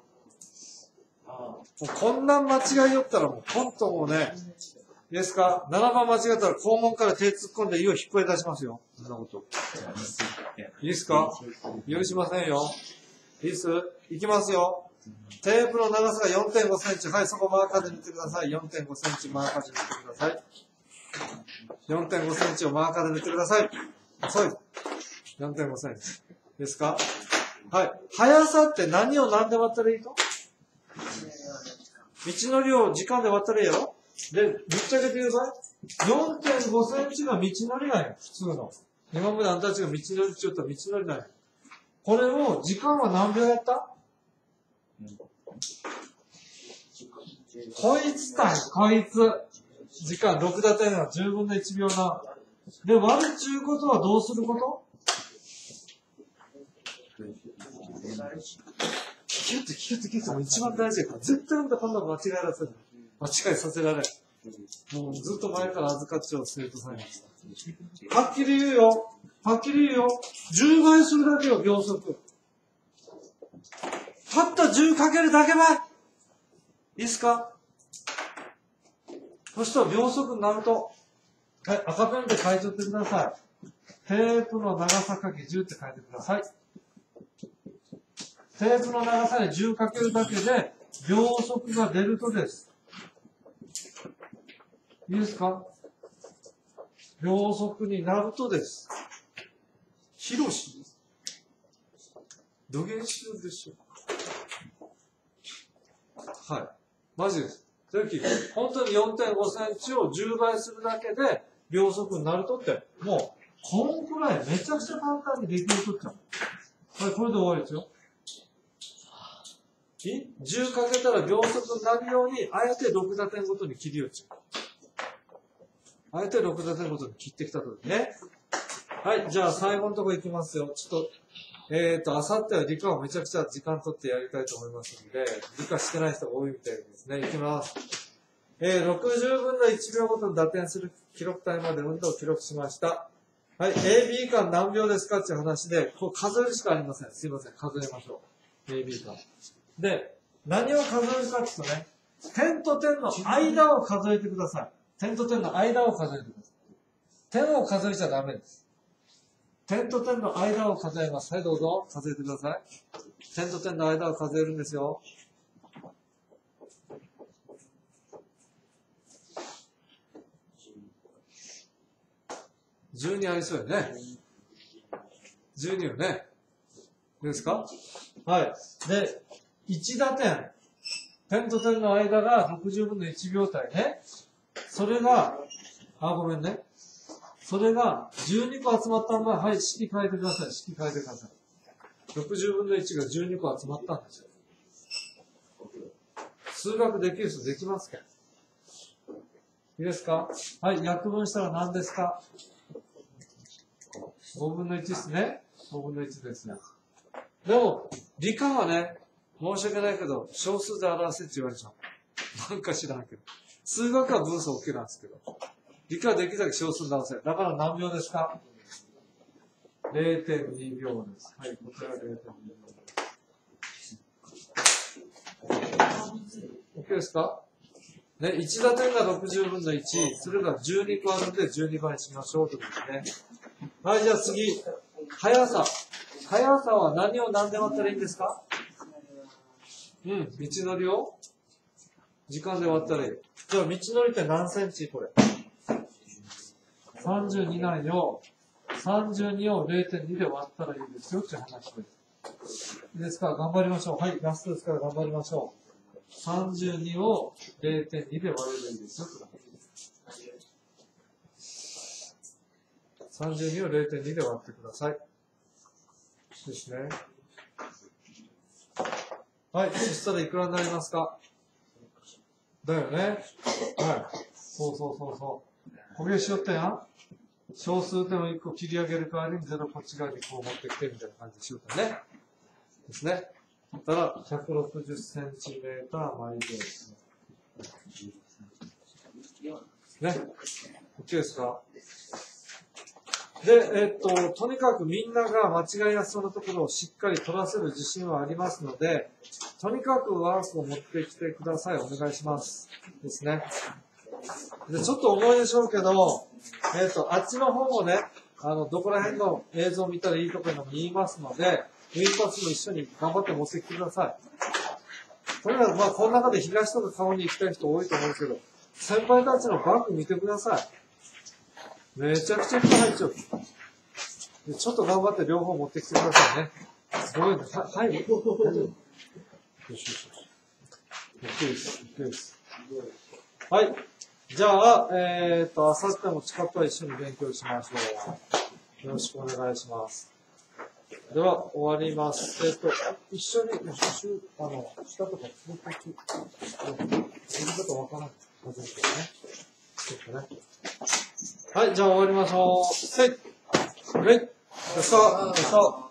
こんなん間違いよったらもう、ほんともうね、いいですか？ 7 番間違ったら肛門から手突っ込んで胃を引っ張り出しますよ。そんなこと。いいですか？許しませんよ。いいです？いきますよ。テープの長さが 4.5 センチ。はい、そこマーカーで塗ってください。4.5 センチマーカーで塗ってください。4.5 センチをマーカーで塗ってください。そうです。4.5 センチ。ですか？はい。速さって何を何で割ったらいいと？道のりを時間で割ったらいいやろ？で、ぶっちゃけてください。4.5 センチが道のりなんよ。普通の。 今まであんたたちが道のりって言ったら道のりない。これを、時間は何秒やった？こいつだよ、こいつ。時間6打点が10分の1秒な。で、割るちゅうことはどうすること？キュッと一番大事やから。絶対あんたこんなの間違えらせない。間違いさせられない。もうずっと前から預かっちゃう生徒さんに。はっきり言うよ。10倍するだけよ、秒速。たった10かけるだけ倍。いいっすか？そしたら秒速になると、はい、赤ペンで書いちゃってください。テープの長さかけ10って書いてください。テープの長さで10かけるだけで、秒速が出るとです。いいですか？秒速になるとです。ヒロシ土下してるでしょ。はい。マジです。本当に 4.5 センチを10倍するだけで秒速になるとって、もう、このくらいめちゃくちゃ簡単にできるとっちゃう。はい、これで終わりですよ。10かけたら秒速になるように、あえて6打点ごとに切り落ちる。あえて6打点ごとに切ってきたときね。はい、じゃあ最後のところいきますよ。ちょっと、あさっては理科をめちゃくちゃ時間取ってやりたいと思いますので、理科してない人が多いみたいですね。いきます。60分の1秒ごとに打点する記録帯まで運動を記録しました。はい、AB 間何秒ですかっていう話で、こう数えるしかありません。すいません、数えましょう。AB 間。で、何を数えるかっていうとね、点と点の間を数えてください。点と点の間を数えてください。点を数えちゃダメです。点と点の間を数えます。はい、どうぞ。数えてください。点と点の間を数えるんですよ。12ありそうよね。12よね。いいですか？はい。で、1打点。点と点の間が60分の1秒帯ね。それが、ごめんね。それが12個集まったのが、はい、式変えてください。式変えてください。60分の1が12個集まったんですよ。数学できる人できますか？いいですか？はい、約分したら何ですか？5分の1ですね。5分の1ですね。でも、理科はね、申し訳ないけど、小数で表せって言われちゃう。なんか知らんけど。数学は分数 OK なんですけど。理科はできるだけ小数で表せ。だから何秒ですか？ 0.2 秒です。はい、こちらが 0.2 秒です。OK ですか？ね、1打点が60分の1、それが12個あるので12倍にしましょうということですね。はい、じゃあ次。速さ。速さは何を何で割ったらいいんですか？道のりを時間で割ったらいい。じゃあ道のりって何センチこれ。32なんよ。32を 0.2 で割ったらいいですよっていう話です。いいですか？頑張りましょう。はい、ラストですから頑張りましょう。32を 0.2 で割ればいいですよって話。32を 0.2 で割ってください。ですね。はい、そしたらいくらになりますか？だよね。はい。そう。焦げしよったやん。小数点を1個切り上げる代わりに0こっち側にこう持ってきてみたいな感じでしよったね。ですね。だったら160センチメーター毎秒ですね。ね。OK ですか？で、とにかくみんなが間違いなそうなところをしっかり取らせる自信はありますので、とにかくワークを持ってきてください。お願いします。ですね。で、ちょっと重いでしょうけど、あっちの方もね、どこら辺の映像を見たらいいとかいうのも言いますので、ウィンパスも一緒に頑張って持ってきてください。とにかく、この中で東とか顔に行きたい人多いと思うけど、先輩たちのバッグ見てください。めちゃくちゃいっぱい入っちゃう。でちょっと頑張って両方持ってきてくださいね。すごいね。はい。よし。OK です。はい。じゃあ、あさっても近くは一緒に勉強しましょう。 よろしくお願いします。では、終わります。一緒に、下とか続けて、やり方わからない。はずですけどね。ちょっとね。はい、じゃあ終わりましょう。せい。はい。よっしゃ。